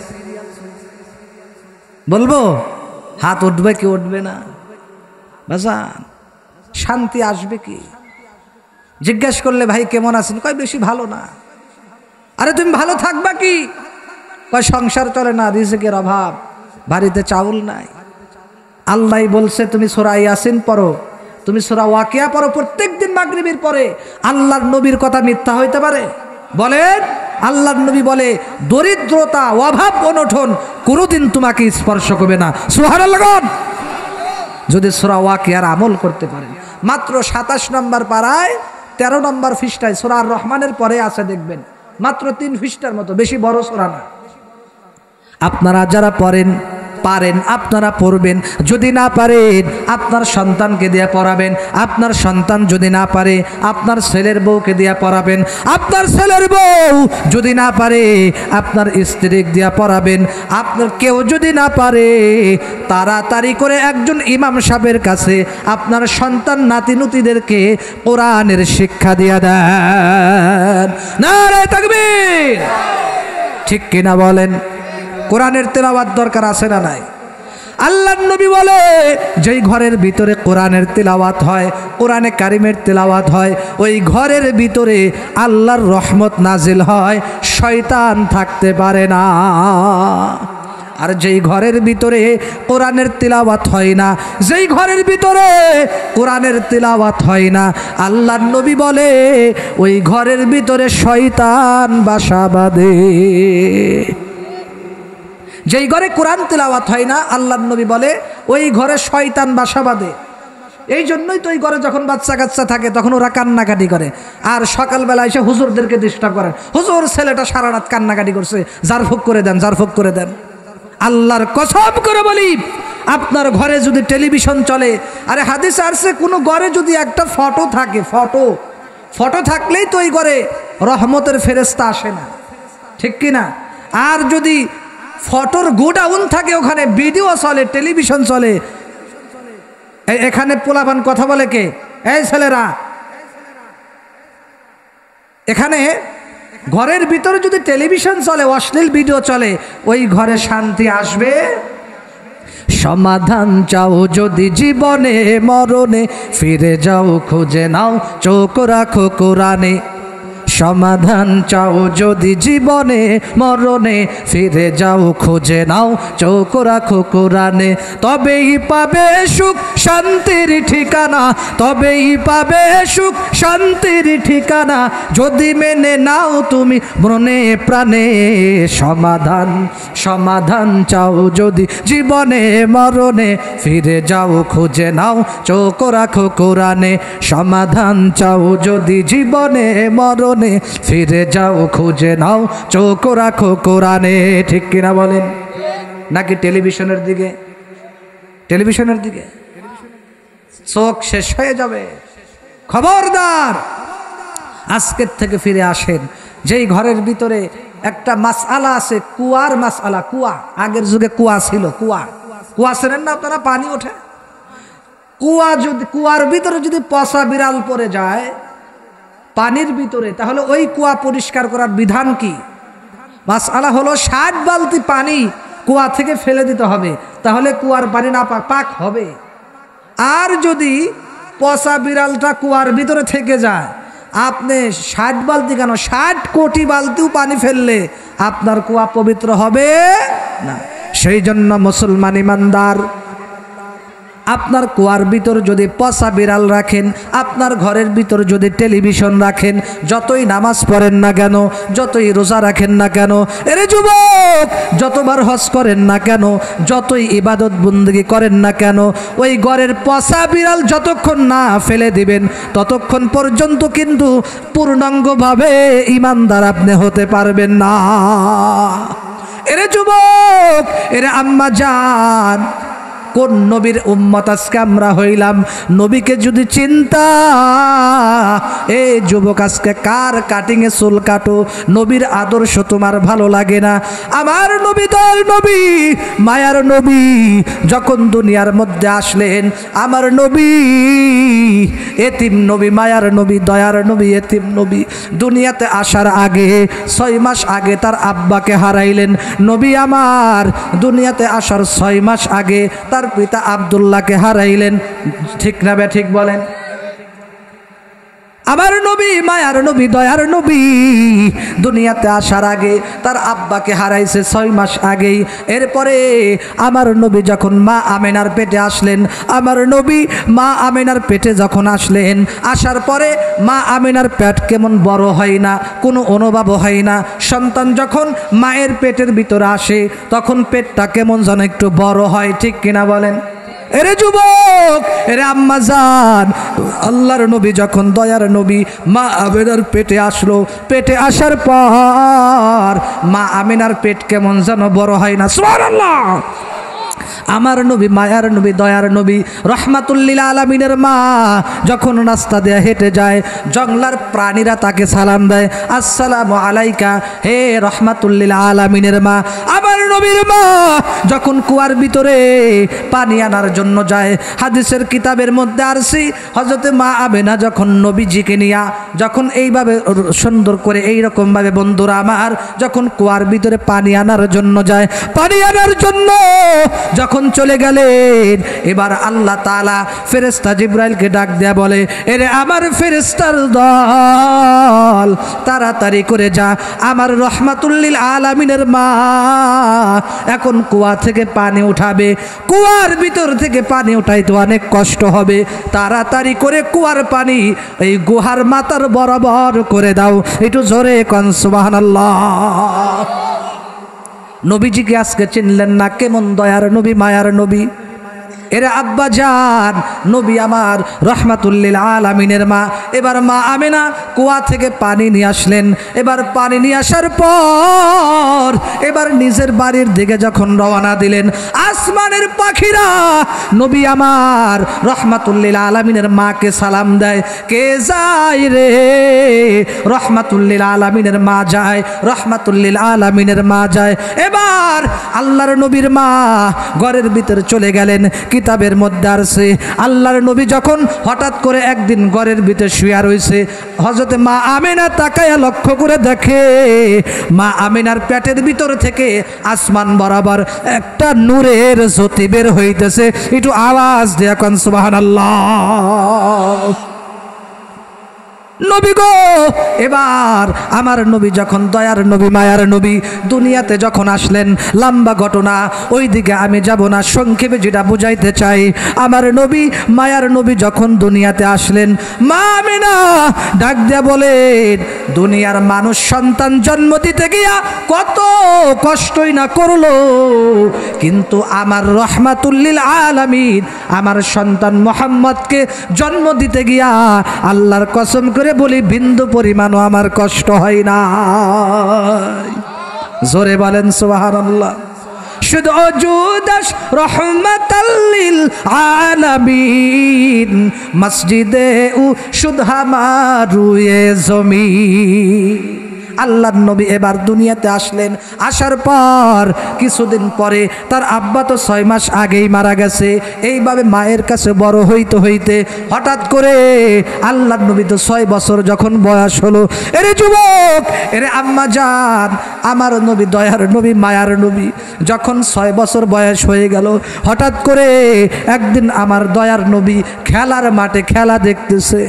বলবো হাত উঠবে কি উঠবে না? বাজান, শান্তি আসবে কি? জিজ্ঞেস করলে ভাই কেমন আছেন, কয় বেশি ভালো না। আরে তুমি ভালো থাকবা কি? কয় সংসার চলে না, রিজিকের অভাব, বাড়িতে চাউল নাই। আল্লাহ বলছে তুমি সূরা ইয়াসিন পড়ো, তুমি সূরা ওয়াকিয়া পড়ো প্রত্যেকদিন মাগরিবের পরে। আল্লাহর নবীর কথা মিথ্যা হইতে পারে? বলেন, আল্লাহর নবী বলে দরিদ্রতা, অভাব, অনটন কোনোদিন তোমাকে স্পর্শ করবে না। সুবহানাল্লাহ। যদি সূরা ওয়াকিয়ার আমল করতে পারেন, মাত্র 27 নম্বর পারায় 13 নম্বর পৃষ্ঠায় সূরা আর রহমানের পরে আছে, দেখবেন মাত্র 3 পৃষ্ঠার মতো, বেশি বড় সূরা না। আপনারা যারা পড়েন পারেন আপনারা পড়বেন, যদি না পারেন আপনার সন্তানকে দিয়ে পড়াবেন, আপনার সন্তান যদি না পারে আপনার ছেলের বউকে দিয়ে পড়াবেন, আপনার ছেলের বউ যদি না পারে আপনার স্ত্রীকে দিয়ে পড়াবেন, আপনার কেউ যদি না পারে তাড়াতাড়ি করে একজন ইমাম সাহেবের কাছে আপনার সন্তান নাতিনুতিদেরকে কোরআনের শিক্ষা দিয়ে দেন। নারে তাকবীর, ঠিক কিনা বলেন? কোরআনের তেলাওয়াত দরকার আছে না নাই? আল্লাহর নবী বলে যেই ঘরের ভিতরে কোরআনের তেলাওয়াত হয়, কোরআনে কারিমের তেলাওয়াত হয়, ওই ঘরের ভিতরে আল্লাহর রহমত নাজিল হয়, শয়তান থাকতে পারে না। আর যেই ঘরের ভিতরে কোরআনের তেলাওয়াত হয় না, যেই ঘরের ভিতরে কোরআনের তেলাওয়াত হয় না, আল্লাহর নবী বলে ওই ঘরের ভিতরে শয়তান বাসা বাঁধে। যেই ঘরে কোরআন তেলাওয়াত হয় না, আল্লাহর নবী বলে ওই ঘরে শয়তান বাসা বাঁধে। এই জন্যই তো ওই ঘরে যখন বাচ্চা কাচ্চা থাকে তখন ওরা কান্নাকাটি করে, আর সকালবেলা এসে হুজুরদেরকে ডিস্টার্ব করেন, হুজুর ছেলেটা সারা রাত কান্নাকাটি করছে, জারফুক করে দেন, জারফুক করে দেন। আল্লাহর কসম করে বলি, আপনার ঘরে যদি টেলিভিশন চলে, আরে হাদিস আসছে কোনো ঘরে যদি একটা ফটো থাকে, ফটো থাকলেই তো ওই ঘরে রহমতের ফেরেশতা আসে না, ঠিক কিনা? আর যদি ফটোর গোডাউন থাকে, ওখানে ভিডিও চলে, টেলিভিশন চলে, এখানে পোলাপান কথা বলে কে? এই ছেলেরা, এখানে ঘরের ভিতরে যদি টেলিভিশন চলে, অশ্লীল ভিডিও চলে, ওই ঘরে শান্তি আসবে? সমাধান চাও যদি জীবনে মরণে, ফিরে যাও খুঁজে নাও চোখ রাখো কোরআনে। সমাধান চাও যদি জীবনে মরণে, ফিরে যাও খুঁজে নাও চোখ রাখো কোরআনে। তবেই পাবে সুখ শান্তির ঠিকানা, তবেই পাবে সুখ শান্তির ঠিকানা, যদি মেনে নাও তুমি মনে প্রাণে। সমাধান চাও যদি জীবনে মরণে, ফিরে যাও খুঁজে নাও চোখ রাখো কোরআনে। সমাধান চাও যদি জীবনে মরণে, ফিরে যাও খুঁজে নাও চোখ রাখো কোরআনে। ঠিক কিনা বলেন? নাকি টেলিভিশনের দিকে? টেলিভিশনের দিকে চোখ শেষ হয়ে যাবে। খবরদার, আজকের থেকে ফিরে আসেন। যেই ঘরের ভিতরে একটা মাসআলা আছে, কুয়ার মাসআলা। কুয়া, আগের যুগে কুয়া ছিল, কুয়া কুয়া ছিলেন না আপনারা, পানি ওঠে। কুয়ার ভিতরে যদি পচা বিড়াল পড়ে যায় পানির ভিতরে, তাহলে ওই কুয়া পরিষ্কার করার বিধান কি? মাসআলা হলো 60 বালতি পানি কুয়া থেকে ফেলে দিতে হবে, তাহলে কুয়ার পানি না পাক হবে। আর যদি পচা বিড়ালটা কুয়ার ভিতরে থেকে যায়, আপনি 60 বালতি কেন 60 কোটি বালতিও পানি ফেললে আপনার কুয়া পবিত্র হবে না। সেই জন্য মুসলমান ইমানদার, আপনার কুয়ার ভিতর যদি পচা বিড়াল রাখেন, আপনার ঘরের ভিতর যদি টেলিভিশন রাখেন, যতই নামাজ পড়েন না কেন, যতই রোজা রাখেন না কেন, এরে যুবক, যতবার হজ করেন না কেন, যতই ইবাদত বন্দেগী করেন না কেন, ওই ঘরের পচা বিড়াল যতক্ষণ না ফেলে দিবেন ততক্ষণ পর্যন্ত কিন্তু পূর্ণাঙ্গভাবে ইমানদার আপনি হতে পারবেন না। এরে যুবক, এরে আম্মা জান, কোন নবীর উম্মত আজকে আমরা হইলাম? নবীকে যদি চিন্তা, এ যুবক আজকে কার কাটিংয়ে চুল কাটো? নবীর আদর্শ তোমার ভালো লাগে না? আমার নবী, দয়ার নবী, মায়ার নবী যখন দুনিয়ার মধ্যে আসলেন, আমার নবী এতিম নবী, মায়ার নবী, দয়ার নবী, এতিম নবী, দুনিয়াতে আসার আগে 6 মাস আগে তার আব্বাকে হারাইলেন। নবী আমার দুনিয়াতে আসার 6 মাস আগে তার পিতা আব্দুল্লাহকে হারাইলেন। ঠিক না বে ঠিক বলেন? আমার নবী, মায়ার নবী, দয়ার নবী দুনিয়াতে আসার আগে তার আব্বাকে হারাইছে 6 মাস আগেই। এরপরে আমার নবী যখন মা আমেনার পেটে আসলেন, আমার নবী মা আমেনার পেটে যখন আসলেন, আসার পরে মা আমেনার পেট কেমন বড় হয় না, কোনো অনুভব হয় না। সন্তান যখন মায়ের পেটের ভিতরে আসে তখন পেটটা কেমন যেন একটু বড় হয়, ঠিক কিনা বলেন? এরে যুবক, এরে আম্মা জান, আল্লাহর নবী যখন, দয়ার নবী মা আমেনার পেটে আসলো, পেটে আসার পর মা আমেনার পেট কেমন যেন বড় হয় না। সুবহানাল্লাহ। আমার নবী, মায়ার নবী, দয়ার নবী, রহমাতুল্লিল আলামিনের মা যখন রাস্তা দিয়ে হেঁটে যায়, জঙ্গলার প্রাণীরা তাকে সালাম দেয়, আসসালামু আলাইকা হে রহমাতুল্লিল আলামিনের মা। আমার নবীর মা যখন কুয়ার ভিতরে পানি আনার জন্য যায়, হাদিসের কিতাবের মধ্যে আসছে, হযরতে মা আমেনা যখন নবীজিকে নিয়া যখন এইভাবে সুন্দর করে এইরকমভাবে বন্ধুরা আমার যখন কুয়ার ভিতরে পানি আনার জন্য যায়, পানি আনার জন্য যখন চলে গেলেন, এবার আল্লাহ তাআলা ফেরেশতা জিবরাইলকে ডাক দেয়া বলে, এরে আমার ফেরেশতার দল, তাড়াতাড়ি করে যা, আমার রহমাতুল্লিল আলামিনের মা এখন কুয়া থেকে পানি উঠাবে, কুয়ার ভিতর থেকে পানি উঠাইতে অনেক কষ্ট হবে, তাড়াতাড়ি করে কুয়ার পানি এই গুহার মাথার বরাবর করে দাও। একটু জোরে কোন সুবহানাল্লাহ। নবীজিকে আজকে চিনলেন না? কেমন দয়ার নবী, মায়ার নবী। এরা আব্বা জান, নবী আমার রহমাতুল্লিল আলামিনের মা। এবার মা আমেনা কুয়া থেকে পানি নিয়ে আসলেন। এবার পানি নিয়ে আসার পর এবার নিজের বাড়ির দিকে যখন রওনা দিলেন, আসমানের পাখিরা নবী আমার রহমাতুল্লিল আলামিনের মাকে সালাম দেয়, কে যায় রে? রহমাতুল্লিল আলামিনের মা যায়, রহমাতুল্লিল আলামিনের মা যায়। এবার আল্লাহর নবীর মা ঘরের ভিতরে চলে গেলেন। কিতাবের মধ্যে আছে, আল্লাহর নবী যখন হঠাৎ করে একদিন ঘরের ভিতরে শুয়ে রয়েছে, হযরতে মা আমেনা তাকায়া লক্ষ্য করে দেখে মা আমেনার পেটের ভিতর থেকে আসমান বরাবর একটা নূরের জ্যোতি বের হইতেছে। একটু আওয়াজ দিয়ে কোন সুবহানাল্লাহ। নবী গো, এবার আমার নবী যখন দয়ার নবী, মায়ার নবী দুনিয়াতে যখন আসলেন, লম্বা ঘটনা, ওই দিকে আমি যাব না, সংক্ষেপে যেটা বুঝাইতে চাই, আমার নবী, মায়ার নবী যখন দুনিয়াতে আসলেন, মা আমেনা ডাক দিয়া বলেন, দুনিয়ার মানুষ সন্তান জন্ম দিতে গিয়া কত কষ্টই না করলো, কিন্তু আমার রহমাতুল্লিল আলামিন আমার সন্তান মুহাম্মদকে জন্ম দিতে গিয়া আল্লাহর কসম করে বলি বিন্দু পরিমাণও আমার কষ্ট হয় না। জোরে বলেন সুবহানাল্লাহ। শুধু অজুদাস রহমাতাল্লিল আলামিন, মসজিদে উ শুধ হামারুয়ে জমি। আল্লাহর নবী এবার দুনিয়াতে আসলেন। আসার পর কিছুদিন পরে তার আব্বা তো 6 মাস আগেই মারা গেছে। এইভাবে মায়ের কাছে বড় হইতে হইতে হঠাৎ করে আল্লাহর নবী তো 6 বছর যখন বয়স হলো, এরে যুবক, এরে আম্মা জান, আমার নবী দয়ার নবী মায়ার নবী যখন 6 বছর বয়স হয়ে গেল, হঠাৎ করে একদিন আমার দয়ার নবী খেলার মাঠে খেলা দেখতেছে।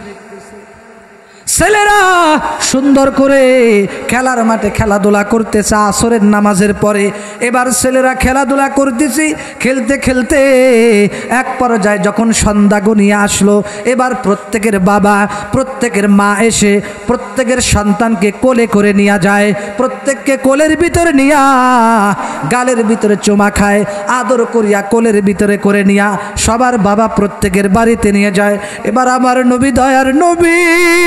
ছেলেরা সুন্দর করে খেলার মাঠে খেলাধুলা করতেছে আসরের নামাজের পরে। এবার ছেলেরা খেলাধুলা করতেছে, খেলতে খেলতে এক পর্যায়ে যখন সন্ধ্যা গনিয়ে আসলো, এবার প্রত্যেকের বাবা প্রত্যেকের মা এসে প্রত্যেকের সন্তানকে কোলে করে নিয়ে যায়। প্রত্যেককে কোলের ভিতরে নিয়া গালের ভিতরে চুমা খায়, আদর করিয়া কোলের ভিতরে করে নিয়া সবার বাবা প্রত্যেকের বাড়িতে নিয়ে যায়। এবার আমার নবী দয়ার নবী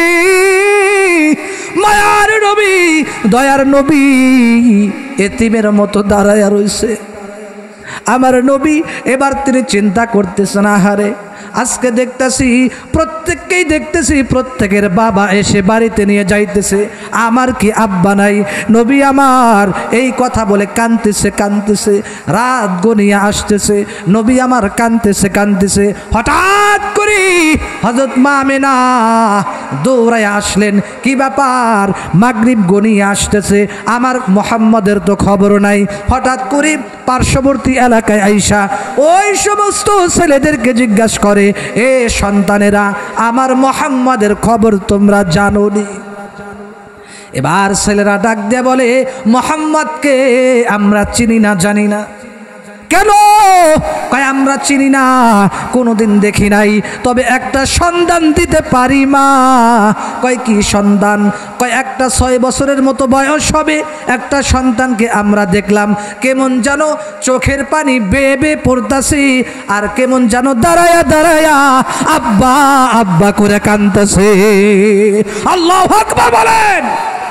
মায়ার নবী দয়ার নবী এতিমের মতো দাঁড়ায়া রইছে। আমার নবী এবার তিনি চিন্তা করতেছেন, আহারে আজকে দেখতেছি প্রত্যেককেই দেখতেছি প্রত্যেকের বাবা এসে বাড়িতে নিয়ে যাইতেছে, আমার কি আব্বা নাই? নবী আমার এই কথা বলে কাঁদতেছে কাঁদতেছে, রাত গনিয়ে আসতেছে, নবী আমার কাঁদতেছে কাঁদতেছে। হঠাৎ করে হযরত মা আমেনা দৌড়ায় আসলেন, কি ব্যাপার? মাগরিব গনিয়ে আসতেছে, আমার মুহাম্মদের তো খবর নাই। হঠাৎ করে পার্শ্ববর্তী এলাকায় আইসা ওই সমস্ত ছেলেদেরকে জিজ্ঞাসা করে, এ সন্তানেরা, আমার মুহাম্মাদের খবর তোমরা জানোনি? এবার ছেলেরা ডাক দিয়ে বলে, মুহাম্মদকে আমরা চিনি না, জানি না। কেন? কয় আমরা চিনি না, কোনোদিন দেখি নাই, তবে একটা সন্ধান দিতে পারি মা। কয় কি সন্ধান? কয় একটা 6 বছরের মতো বয়স হবে একটা সন্তানকে আমরা দেখলাম, কেমন যেন চোখের পানি বেয়ে বেয়ে পড়তাছে, আর কেমন যেন দাঁড়ায়া দাঁড়ায়া আব্বা আব্বা করে কাঁদতেছে। আল্লাহু আকবার বলেন।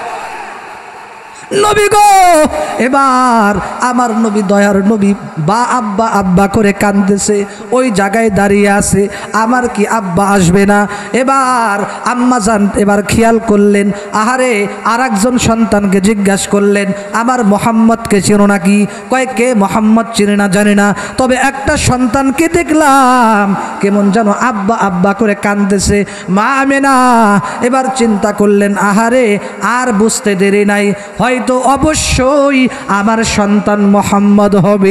নবী গো, এবার আমার নবী দয়ার নবী বা আব্বা আব্বা করে কাঁদতেছে, ওই জায়গায় দাঁড়িয়ে আছে, আমার কি আব্বা আসবে না? এবার আম্মা জান এবার খেয়াল করলেন, আহারে আর একজন সন্তানকে জিজ্ঞাসা করলেন, আমার মুহাম্মদকে চেনো নাকি? কয় কে মুহাম্মদ চিনে না, জানে না, তবে একটা সন্তানকে দেখলাম কেমন যেন আব্বা আব্বা করে কাঁদতেছে। মা আমেনা এবার চিন্তা করলেন, আহারে আর বুঝতে দেরি নাই, হয়তো অবশ্যই আমার সন্তান মুহাম্মদ হবে।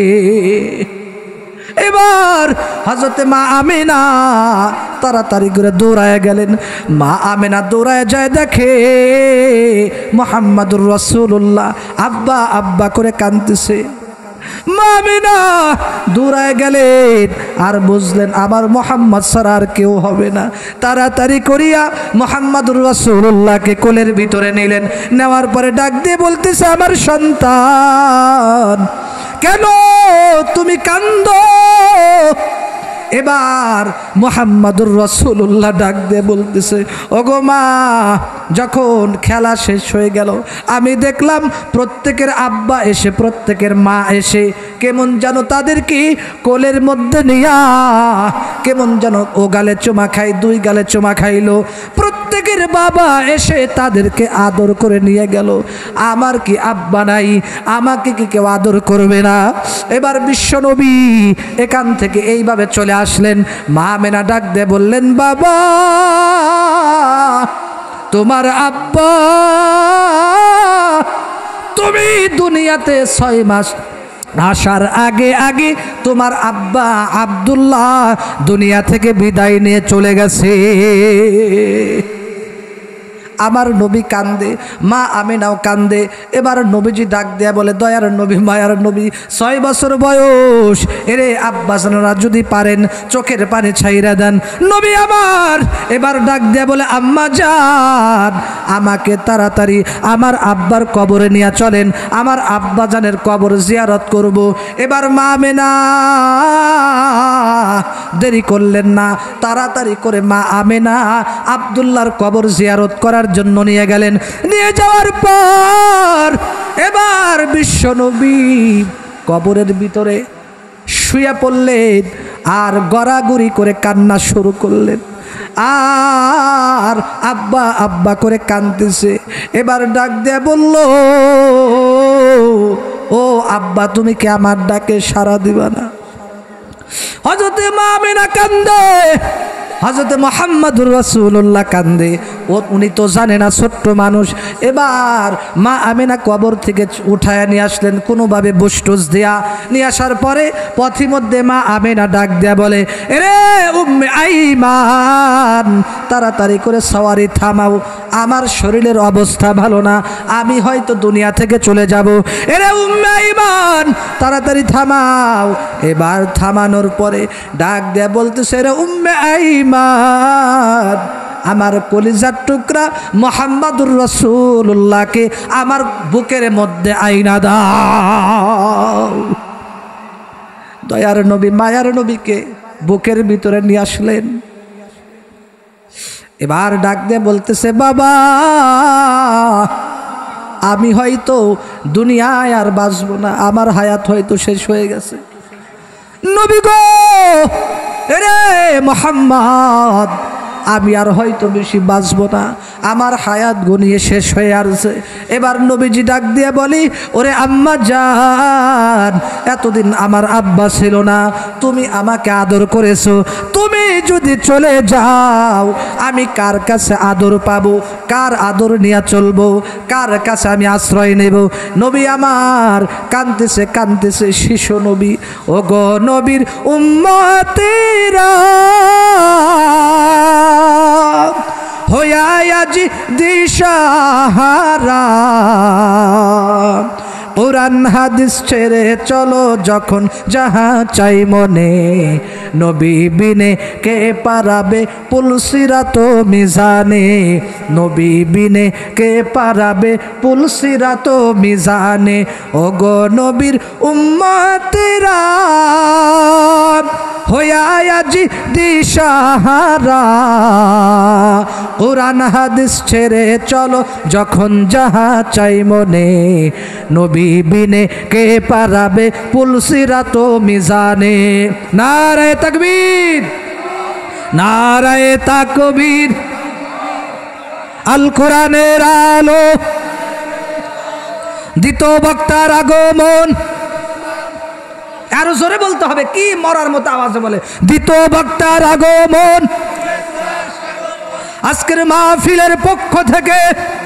এবার হযরতে মা আমেনা তাড়াতাড়ি করে দৌড়ায় গেলেন। মা আমেনা দৌড়ায় যায়, দেখে মুহাম্মাদুর রাসূলুল্লাহ আব্বা আব্বা করে কাঁদতেছে। মা আমেনা দৌড়ায় গেলেন, আর বুঝলেন আমার মুহাম্মদ ছাড়া আর কেউ হবে না। তাড়াতাড়ি করিয়া মুহাম্মাদুর রাসূলুল্লাহকে কোলের ভিতরে নিলেন। নেওয়ার পরে ডাক দিয়ে বলতেছে, আমার সন্তান, কেন তুমি কান্দো? এবার মুহাম্মাদুর রাসূলুল্লাহ ডাক দিয়ে বলতেছে, ওগো মা, যখন খেলা শেষ হয়ে গেল আমি দেখলাম প্রত্যেকের আব্বা এসে প্রত্যেকের মা এসে কেমন যেন তাদেরকে কোলের মধ্যে নিয়া কেমন যেন ও গালে চুমা খাই, 2 গালে চুমা খাইলো। প্রত্যেকের বাবা এসে তাদেরকে আদর করে নিয়ে গেল, আমার কি আব্বা নাই? আমাকে কি কেউ আদর করবে না? এবার বিশ্বনবী এখান থেকে এইভাবে চলে আসলেন। মা আমেনা ডাক দিয়ে বললেন, বাবা, তোমার আব্বা, তুমি দুনিয়াতে 6 মাস আসার আগে আগে তোমার আব্বা আব্দুল্লাহ দুনিয়া থেকে বিদায় নিয়ে চলে গেছে। আমার নবী কান্দে, মা আমেনাও কান্দে। এবার নবীজি ডাক দেয়া বলে, দয়ার নবী মায়ার নবী, 6 বছর বয়স, এরে আব্বাসানরা যদি পারেন চোখের পানি ছাইরা দেন। নবী আমার এবার ডাক দেয়া বলে, আম্মা জান, আমাকে তাড়াতাড়ি আমার আব্বার কবরে নিয়ে চলেন, আমার আব্বা জানের কবর জিয়ারত করব। এবার মা আমেনা দেরি করলেন না, তাড়াতাড়ি করে মা আমেনা আব্দুল্লাহর কবর জিয়ারত করার জন্য নিয়ে গেলেন। নিয়ে যাওয়ার পর এবার বিশ্বনবী কবরের ভিতরে শুয়ে পড়লেন আর গড়াগড়ি করে কান্না শুরু করলেন। আর আব্বা আব্বা করে কাঁদতেছে। এবার ডাক দিয়ে বলল, ও আব্বা তুমি কি আমার ডাকে সাড়া দিবা না? হযরতে মা আমেনা কান্দে, হযরতে মুহাম্মদুর রাসূলুল্লাহ কান্দে। উনি তো জানে না, ছোট্ট মানুষ। এবার মা আমেনা কবর থেকে উঠায় নিয়ে আসলেন কোনোভাবে বুসটুস দিয়া। নিয়ে আসার পরে পথিমধ্যে মা আমেনা ডাক দেয়া বলে, এরে উম্মে আইমান, তাড়াতাড়ি করে সওয়ারি থামাও, আমার শরীরের অবস্থা ভালো না, আমি হয়তো দুনিয়া থেকে চলে যাব। এরে উম্মে আইমান, তাড়াতাড়ি থামাও। এবার থামানোর পরে ডাক দেয়া বলতেছে, রে উম্মে আইমান, আমার কলিজার টুকরা মুহাম্মদুর রাসূলুল্লাহকে আমার বুকের মধ্যে আইনা দাও। দয়ার নবী মায়ার নবীকে বুকের ভিতরে নিয়ে আসলেন। এবার ডাক দিয়ে বলতেছে, বাবা আমি হয়তো দুনিয়ায় আর বাঁচব না, আমার হায়াত হয়তো শেষ হয়ে গেছে। নবী গো, রে মুহাম্মদ, আমি আর হয়তো বেশি বাঁচব না, আমার হায়াত গনিয়ে শেষ হয়ে আসছে। এবার নবীজি ডাক দিয়ে বলি, ওরে আম্মা জান, এতদিন আমার আব্বা ছিল না, তুমি আমাকে আদর করেছো, তুমি যদি চলে যাও আমি কার কাছে আদর পাবো, কার আদর নিয়ে চলবো, কার কাছে আমি আশ্রয় নেব? নবী আমার কাঁদতেছে কাঁদতেছে শিশু নবী। ও গো নবীর উম্মতেরা হইয়াজ দিশাহারা, কোরআন হাদিস ছেড়ে চলো যখন যাহা চাই মনে, নবী বিনে কে পারাবে পুলসিরাত মিজানে, নবী বিনে কে পারাবে পুলসিরাত মিজানে। ও গো নবীর উম্মতেরা হইয়াজ দিশাহারা, কোরআন হাদিস ছেড়ে চলো যখন যাহা চাই মনে, নবী বিনে কে পারাবে পুলসিরাত মিজানে। নারায়ে তাকবীর, নারায়ে তাকবীর। আল কোরআনের আলো, দ্বিতীয় বক্তার আগমন। আরো জোরে বলতে হবে, কি মরার মতো আওয়াজে বলে, দ্বিতীয় বক্তার আগমন। আজকের মাহফিলের পক্ষ থেকে,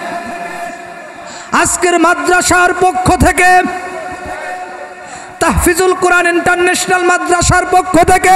আজকের মাদ্রাসার পক্ষ থেকে, তাহফিজুল কোরআন ইন্টারন্যাশনাল মাদ্রাসার পক্ষ থেকে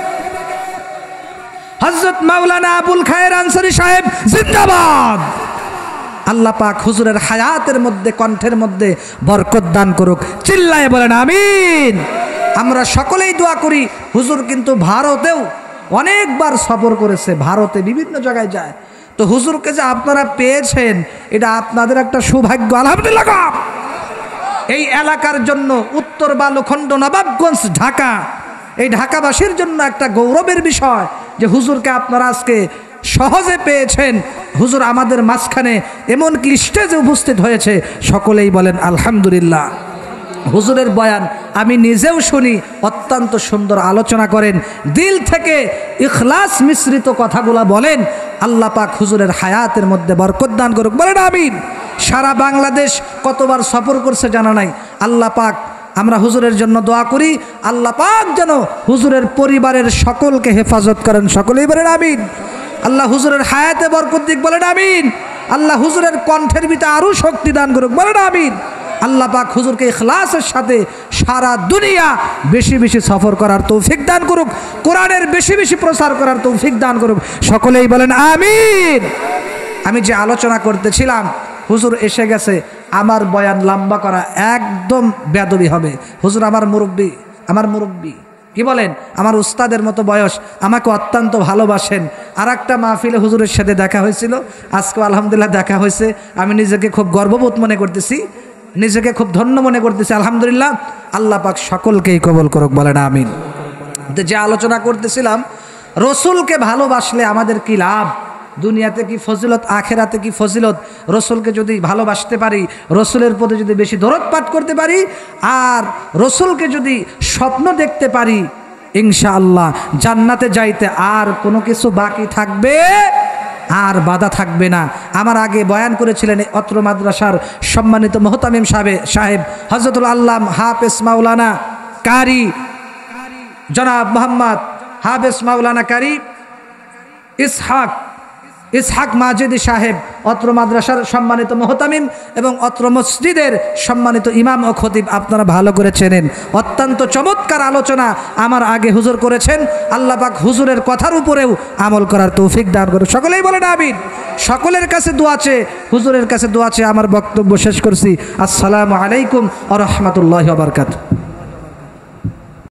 হযরত মাওলানা আবুল খায়ের আনসারী সাহেব জিন্দাবাদ। আল্লাহ পাক হুজুরের হায়াতের মধ্যে, কণ্ঠের মধ্যে বরকত দান করুক। চিল্লায়ে বলেন আমিন। আমরা সকলেই দোয়া করি। হুজুর কিন্তু ভারতেও অনেকবার সফর করেছে, ভারতে বিভিন্ন জায়গায় যায়। তো হুজুরকে যে আপনারা পেয়েছেন, এটা আপনাদের একটা সৌভাগ্য, আলহামদুলিল্লাহ। এই এলাকার জন্য, উত্তর বালুখণ্ড, নবাবগঞ্জ, ঢাকা, এই ঢাকাবাসীর জন্য একটা গৌরবের বিষয় যে হুজুরকে আপনারা আজকে সহজে পেয়েছেন। হুজুর আমাদের মাঝখানে এমনকি স্টেজে উপস্থিত হয়েছে, সকলেই বলেন আলহামদুলিল্লাহ। হুজুরের বয়ান আমি নিজেও শুনি, অত্যন্ত সুন্দর আলোচনা করেন, দিল থেকে ইখলাস মিশ্রিত কথাগুলা বলেন। আল্লাহ পাক হুজুরের হায়াতের মধ্যে বরকত দান করুক, বলেন আমিন। সারা বাংলাদেশ কতবার সফর করছে জানা নাই। আল্লাহ পাক, আমরা হুজুরের জন্য দোয়া করি, আল্লাহ পাক যেন হুজুরের পরিবারের সকলকে হেফাজত করেন, সকলেই বলেন আমিন। আল্লাহ হুজুরের হায়াতে বরকত দিক, বলেন আমিন। আল্লাহ হুজুরের কণ্ঠের ভিতরে আরো শক্তি দান করুক, বলেন আমিন। আল্লাহ পাক হুজুরকে ইখলাসের সাথে সারা দুনিয়া বেশি বেশি সফর করার তৌফিক দান করুক, কোরআনের বেশি বেশি প্রচার করার তৌফিক দান করুক, সকলেই বলেন আমিন। আমি যে আলোচনা করতেছিলাম, হুজুর এসে গেছে। আমার বয়ান লম্বা করা একদম বেয়াদবি হবে। হুজুর আমার মুরব্বী, আমার মুরব্বী, কি বলেন, আমার উস্তাদের মতো বয়স, আমাকে অত্যন্ত ভালোবাসেন। আর একটা মাহফিলে হুজুরের সাথে দেখা হয়েছিল, আজকে আলহামদুলিল্লাহ দেখা হয়েছে। আমি নিজেকে খুব গর্ববোধ মনে করতেছি, নিজেকে খুব ধন্য মনে করতেছি, আলহামদুলিল্লাহ। আল্লাহ পাক সকলকেই কবুল করুক, বলেন আমিন। যে আলোচনা করতেছিলাম, রসুলকে ভালোবাসলে আমাদের কি লাভ, দুনিয়াতে কি ফজিলত, আখেরাতে কি ফজিলত। রসুলকে যদি ভালোবাসতে পারি, রসুলের প্রতি যদি বেশি দরদ পাঠ করতে পারি, আর রসুলকে যদি স্বপ্ন দেখতে পারি, ইনশাআল্লাহ জান্নাতে যাইতে আর কোনো কিছু বাকি থাকবে, আর বাধা থাকবে না। আমার আগে বয়ান করেছিলেন অত্র মাদ্রাসার সম্মানিত মোহতামিম সাহেব হযরতুল আল্লাম হাফেজ মাওলানা কারি জনাব মোহাম্মদ হাফেজ মাওলানা কারি ইসহাক মাজিদি সাহেব, অত্র মাদ্রাসার সম্মানিত মোহতামিম এবং অত্র মসজিদের সম্মানিত ইমাম ও খতিব। আপনারা ভালো করে চেনেন, অত্যন্ত চমৎকার আলোচনা আমার আগে হুজুর করেছেন। আল্লাহ পাক হুজুরের কথার উপরেও আমল করার তৌফিক দান করে। সকলেই বলেন আমিন। সকলের কাছে দোয়া আছে, হুজুরের কাছে দোয়া আছে। আমার বক্তব্য শেষ করছি। আসসালামু আলাইকুম ওয়া রাহমাতুল্লাহি ওয়া বারাকাতুহু।